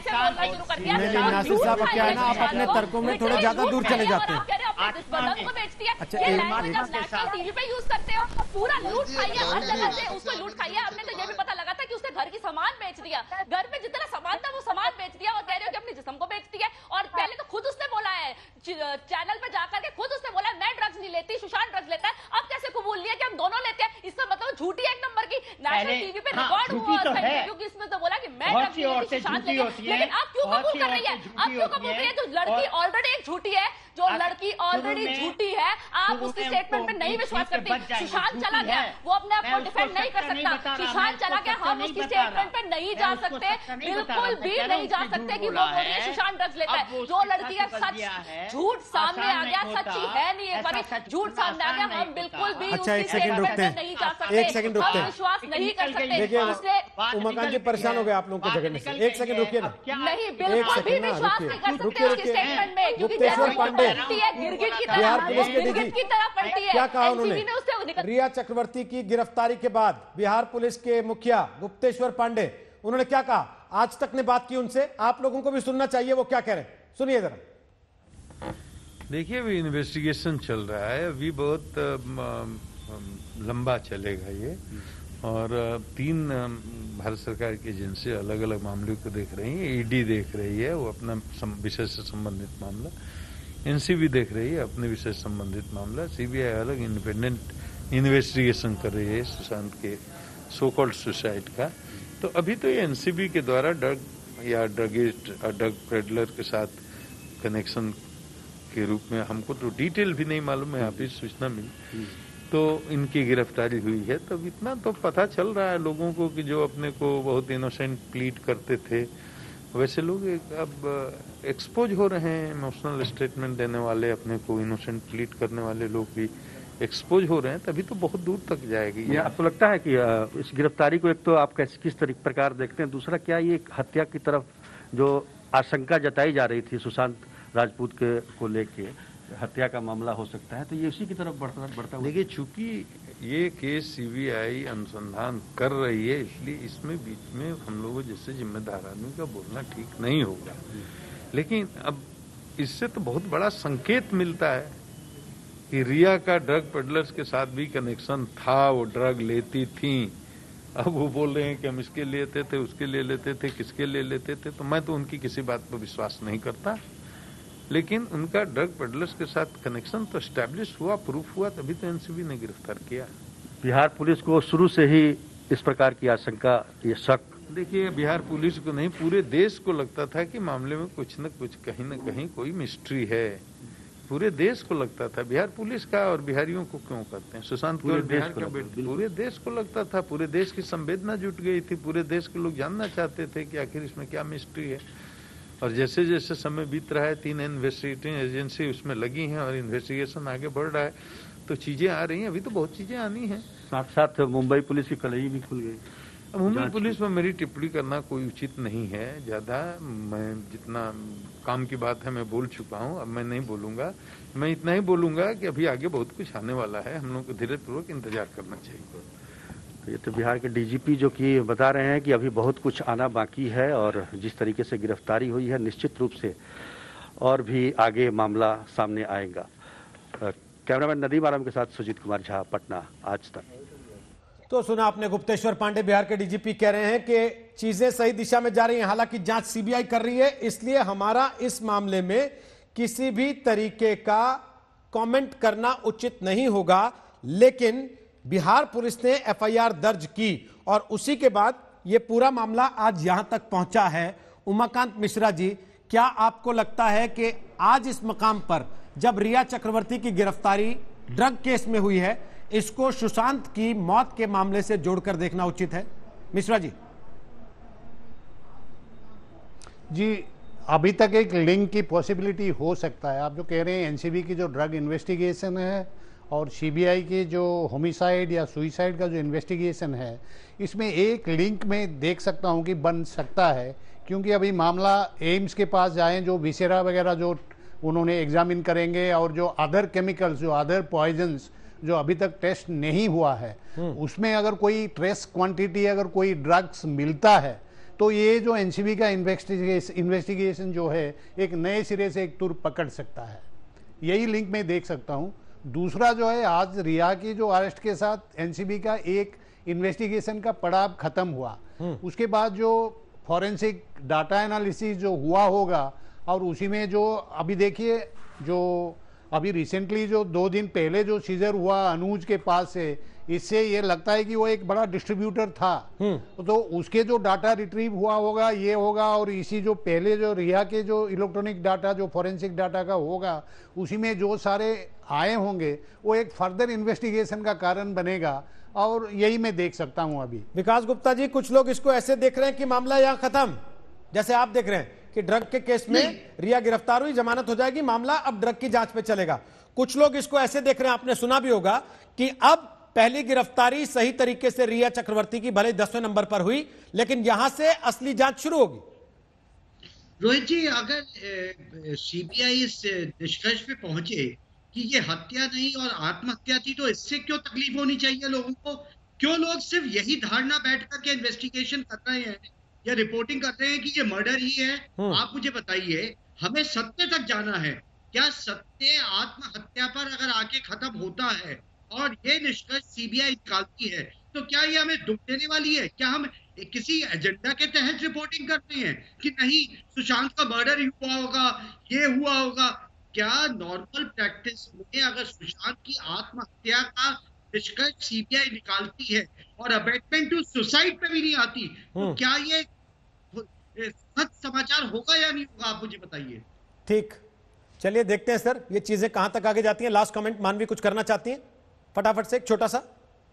नासिर साहब क्या है ना, आप अपने तर्कों में थोड़े ज्यादा दूर चले जाते हैं। अच्छा, टीवी पे यूज करते हो, पूरा लूट खाइए हर जगह से, उसको लूट खाइए। हमने तो ये भी पता लगा था कि उसने घर की सामान बेच दिया, घर में जितना सामान था वो सामान बेच दिया और कह रहे हो कि अपने जिस्म को बेचती है। और पहले तो खुद उसने बोला है चैनल पे जाकर के, खुद उसने बोला मैं ड्रग्स नहीं लेती, सुशांत ड्रग्स लेता है। अब कैसे कबूल लिया कि हम दोनों लेते हैं? इसका मतलब झूठी है एक नंबर की। नेशनल टीवी पे रिकॉर्ड हुआ तो क्योंकि इसमें तो बोला कि मैं ड्रग्स नहीं लेती, सुशांत लेती है। लेकिन अब क्यों कबूल कर रही है? अब क्यों कबूल कर रही है? जो लड़की ऑलरेडी एक झूठी है, जो लड़की ऑलरेडी झूठी है, आप उसकी स्टेटमेंट पे नहीं विश्वास करती। सुशांत चला गया, वो अपने आप को डिफेंड नहीं कर सकता। सुशांत चला गया, हम उसकी स्टेटमेंट पे नहीं जा सकते, बिल्कुल भी नहीं जा सकते कि वो बोल रही है सुशांत ड्रग्स लेता है। जो लड़की का सच झूठ सामने आ गया, सच्ची है नहीं है, पर झूठ सामने आ गया, हम बिल्कुल भी अच्छा एक सेकंड रुकते हैं, नहीं जा सकते, एक सेकंड रुकते हैं, विश्वास नहीं कर सकते। देखिए उमाकांत जी परेशान हो गए आप लोगों के झगड़ने से, एक सेकंड रुकिए ना, नहीं बिल्कुल भी विश्वास नहीं कर सकते उसकी स्टेटमेंट में, क्योंकि गुप्तेश्वर पांडे गिरगिट की बिहार तरह पुलिस के गिरगिट की तरह पड़ती है। क्या कहा उन्होंने? रिया चक्रवर्ती की गिरफ्तारी के बाद बिहार पुलिस के मुखिया गुप्तेश्वर पांडे, उन्होंने क्या कहा? आज तक ने बात की उनसे, आप लोगों को भी सुनना चाहिए वो क्या कह रहे हैं, सुनिए जरा। देखिए अभी इन्वेस्टिगेशन चल रहा है, अभी बहुत लंबा चलेगा ये, और तीन भारत सरकार की एजेंसी अलग अलग मामलों को देख रही हैं। ईडी देख रही है वो अपना विषय से संबंधित मामला, एनसीबी देख रही है अपने विषय से संबंधित मामला, सीबीआई अलग इंडिपेंडेंट इन्वेस्टिगेशन कर रही है सुशांत के सो कॉल्ड सुसाइड का। तो अभी तो ये एनसीबी के द्वारा ड्रग या ड्रगिस्ट ड्रग पेडलर के साथ कनेक्शन के रूप में, हमको तो डिटेल भी नहीं मालूम है, आप ही सूचना मिली तो इनकी गिरफ्तारी हुई है। तो इतना तो पता चल रहा है लोगों को कि जो अपने को बहुत इनोसेंट प्लीड करते थे वैसे लोग अब एक्सपोज हो रहे हैं। इमोशनल स्टेटमेंट देने वाले, अपने को इनोसेंट प्लीड करने वाले लोग भी एक्सपोज हो रहे हैं, तभी तो बहुत दूर तक जाएगी। ये आपको लगता है कि इस गिरफ्तारी को एक तो आप कैसे किस तरीके प्रकार देखते हैं, दूसरा क्या ये हत्या की तरफ जो आशंका जताई जा रही थी सुशांत राजपूत के को लेके हत्या का मामला हो सकता है, तो ये उसी की तरफ बढ़ता बढ़ता हुआ। देखिए, चूंकि ये केस सीबीआई अनुसंधान कर रही है इसलिए इसमें बीच में हम लोगों जैसे जिम्मेदार आदमी का बोलना ठीक नहीं होगा। लेकिन अब इससे तो बहुत बड़ा संकेत मिलता है कि रिया का ड्रग पेडलर्स के साथ भी कनेक्शन था, वो ड्रग लेती थी। अब वो बोल रहे हैं कि हम इसके लेते थे, उसके ले लेते थे, किसके ले लेते थे, तो मैं तो उनकी किसी बात पर विश्वास नहीं करता। लेकिन उनका ड्रग पेडलर्स के साथ कनेक्शन तो एस्टैब्लिश हुआ, प्रूफ हुआ, तभी तो एनसीबी ने गिरफ्तार किया। बिहार पुलिस को शुरू से ही इस प्रकार की आशंका, ये शक, देखिए बिहार पुलिस को नहीं पूरे देश को लगता था कि मामले में कुछ न कुछ कहीं न कहीं कोई मिस्ट्री है। पूरे देश को लगता था, बिहार पुलिस का और बिहारियों को क्यों करते हैं, सुशांत केवल बिहार का बेटा, पूरे देश को लगता था, पूरे देश की संवेदना जुट गई थी, पूरे देश के लोग जानना चाहते थे कि आखिर इसमें क्या मिस्ट्री है। और जैसे जैसे समय बीत रहा है, तीन इन्वेस्टिगेटिंग एजेंसी उसमें लगी हैं और इन्वेस्टिगेशन आगे बढ़ रहा है, तो चीजें आ रही हैं, अभी तो बहुत चीजें आनी हैं। साथ साथ मुंबई पुलिस की कलही भी खुल गई। मुंबई पुलिस में मेरी टिप्पणी करना कोई उचित नहीं है ज्यादा। मैं जितना काम की बात है मैं बोल चुका हूं, अब मैं नहीं बोलूंगा। मैं इतना ही बोलूंगा कि अभी आगे बहुत कुछ आने वाला है, हम लोग को धीरे पूर्वक इंतजार करना चाहिए। ये तो बिहार के डीजीपी जो कि बता रहे हैं कि अभी बहुत कुछ आना बाकी है और जिस तरीके से गिरफ्तारी हुई है निश्चित रूप से और भी आगे मामला सामने आएगा। कैमरामैन नदीम आलम के साथ सुजीत कुमार झा, पटना, आज तक। तो सुना आपने, गुप्तेश्वर पांडे बिहार के डीजीपी कह रहे हैं कि चीजें सही दिशा में जा रही हैं, हालांकि जांच सीबीआई कर रही है, इसलिए हमारा इस मामले में किसी भी तरीके का कमेंट करना उचित नहीं होगा। लेकिन बिहार पुलिस ने एफआईआर दर्ज की और उसी के बाद यह पूरा मामला आज यहां तक पहुंचा है। उमाकांत मिश्रा जी, क्या आपको लगता है कि आज इस मकाम पर जब रिया चक्रवर्ती की गिरफ्तारी ड्रग केस में हुई है, इसको सुशांत की मौत के मामले से जोड़कर देखना उचित है? मिश्रा जी जी अभी तक एक लिंक की पॉसिबिलिटी हो सकता है। आप जो कह रहे हैं एनसीबी की जो ड्रग इन्वेस्टिगेशन है और सीबीआई की जो होमिसाइड या सुइसाइड का जो इन्वेस्टिगेशन है, इसमें एक लिंक में देख सकता हूं कि बन सकता है, क्योंकि अभी मामला एम्स के पास जाएं, जो विसेरा वगैरह जो उन्होंने एग्जामिन करेंगे और जो अदर केमिकल्स, जो अदर पॉइजन्स जो अभी तक टेस्ट नहीं हुआ है, उसमें अगर कोई ट्रेस क्वांटिटी, अगर कोई ड्रग्स मिलता है, तो ये जो एनसीबी का इन्वेस्टिगेशन इन्वेस्टिगेशन जो है एक नए सिरे से एक टूर पकड़ सकता है। यही लिंक मैं देख सकता हूँ। दूसरा जो है, आज रिया की जो अरेस्ट के साथ एनसीबी का एक इन्वेस्टिगेशन का पड़ाव खत्म हुआ, उसके बाद जो फॉरेंसिक डाटा एनालिसिस जो हुआ होगा और उसी में जो अभी देखिए जो अभी रिसेंटली जो दो दिन पहले जो सीजर हुआ अनुज के पास से, इससे ये लगता है कि वो एक बड़ा डिस्ट्रीब्यूटर था, तो उसके जो डाटा रिट्रीव हुआ होगा ये होगा, और इसी जो पहले जो रिया के जो इलेक्ट्रॉनिक डाटा जो फॉरेंसिक डाटा का होगा उसी में जो सारे आए होंगे वो एक फर्दर इन्वेस्टिगेशन का कारण बनेगा, और यही मैं देख सकता हूं। अभी विकास गुप्ता जी, कुछ लोग इसको ऐसे देख रहे हैं कि मामला यहां खत्म, जैसे आप देख रहे हैं कि ड्रग के केस में रिया गिरफ्तार हुई, जमानत हो जाएगी, मामला अब ड्रग की जांच पे चलेगा। कुछ लोग इसको ऐसे देख रहे हैं, आपने सुना भी होगा, कि अब पहली गिरफ्तारी सही तरीके से रिया चक्रवर्ती की भले दसवें नंबर पर हुई, लेकिन यहां से असली जांच शुरू होगी। रोहित जी, अगर सीबीआई इस निष्कर्ष पे पहुंचे कि ये हत्या नहीं और आत्महत्या थी, तो इससे क्यों तकलीफ होनी चाहिए लोगों को? क्यों लोग सिर्फ यही धारणा बैठ करके इन्वेस्टिगेशन कर रहे हैं या रिपोर्टिंग कर रहे हैं कि ये मर्डर ही है? आप मुझे बताइए, हमें सत्य तक जाना है। क्या सत्य आत्महत्या पर अगर आके खत्म होता है और ये निष्कर्ष सीबीआई निकालती है तो क्या ये हमें दुख देने वाली है? क्या हम किसी एजेंडा के तहत रिपोर्टिंग करते हैं कि नहीं सुशांत का मर्डर हुआ होगा, ये हुआ होगा? क्या नॉर्मल प्रैक्टिस में अगर सुशांत की आत्महत्या का निष्कर्ष सीबीआई निकालती है और अबेटमेंट टू सुसाइड पे भी नहीं आती, तो क्या ये सच समाचार होगा या नहीं होगा? आप मुझे बताइए। ठीक, चलिए देखते हैं सर ये चीजें कहां तक आगे जाती हैं। लास्ट कमेंट मानवी कुछ करना चाहती हैं फटाफट से, एक छोटा सा।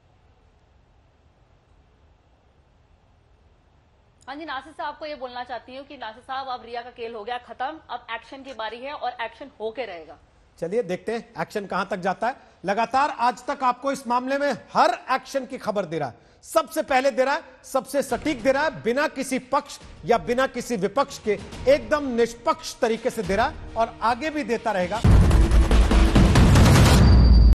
हाँ जी, नासिर साहब को ये बोलना चाहती हूँ कि नासिर साहब अब रिया का खेल हो गया खत्म, अब एक्शन की बारी है और एक्शन होके रहेगा। चलिए देखते हैं एक्शन कहां तक जाता है। लगातार आज तक आपको इस मामले में हर एक्शन की खबर दे रहा है, सबसे पहले दे रहा है, सबसे सटीक दे रहा है, बिना किसी पक्ष या बिना किसी विपक्ष के एकदम निष्पक्ष तरीके से दे रहा है और आगे भी देता रहेगा।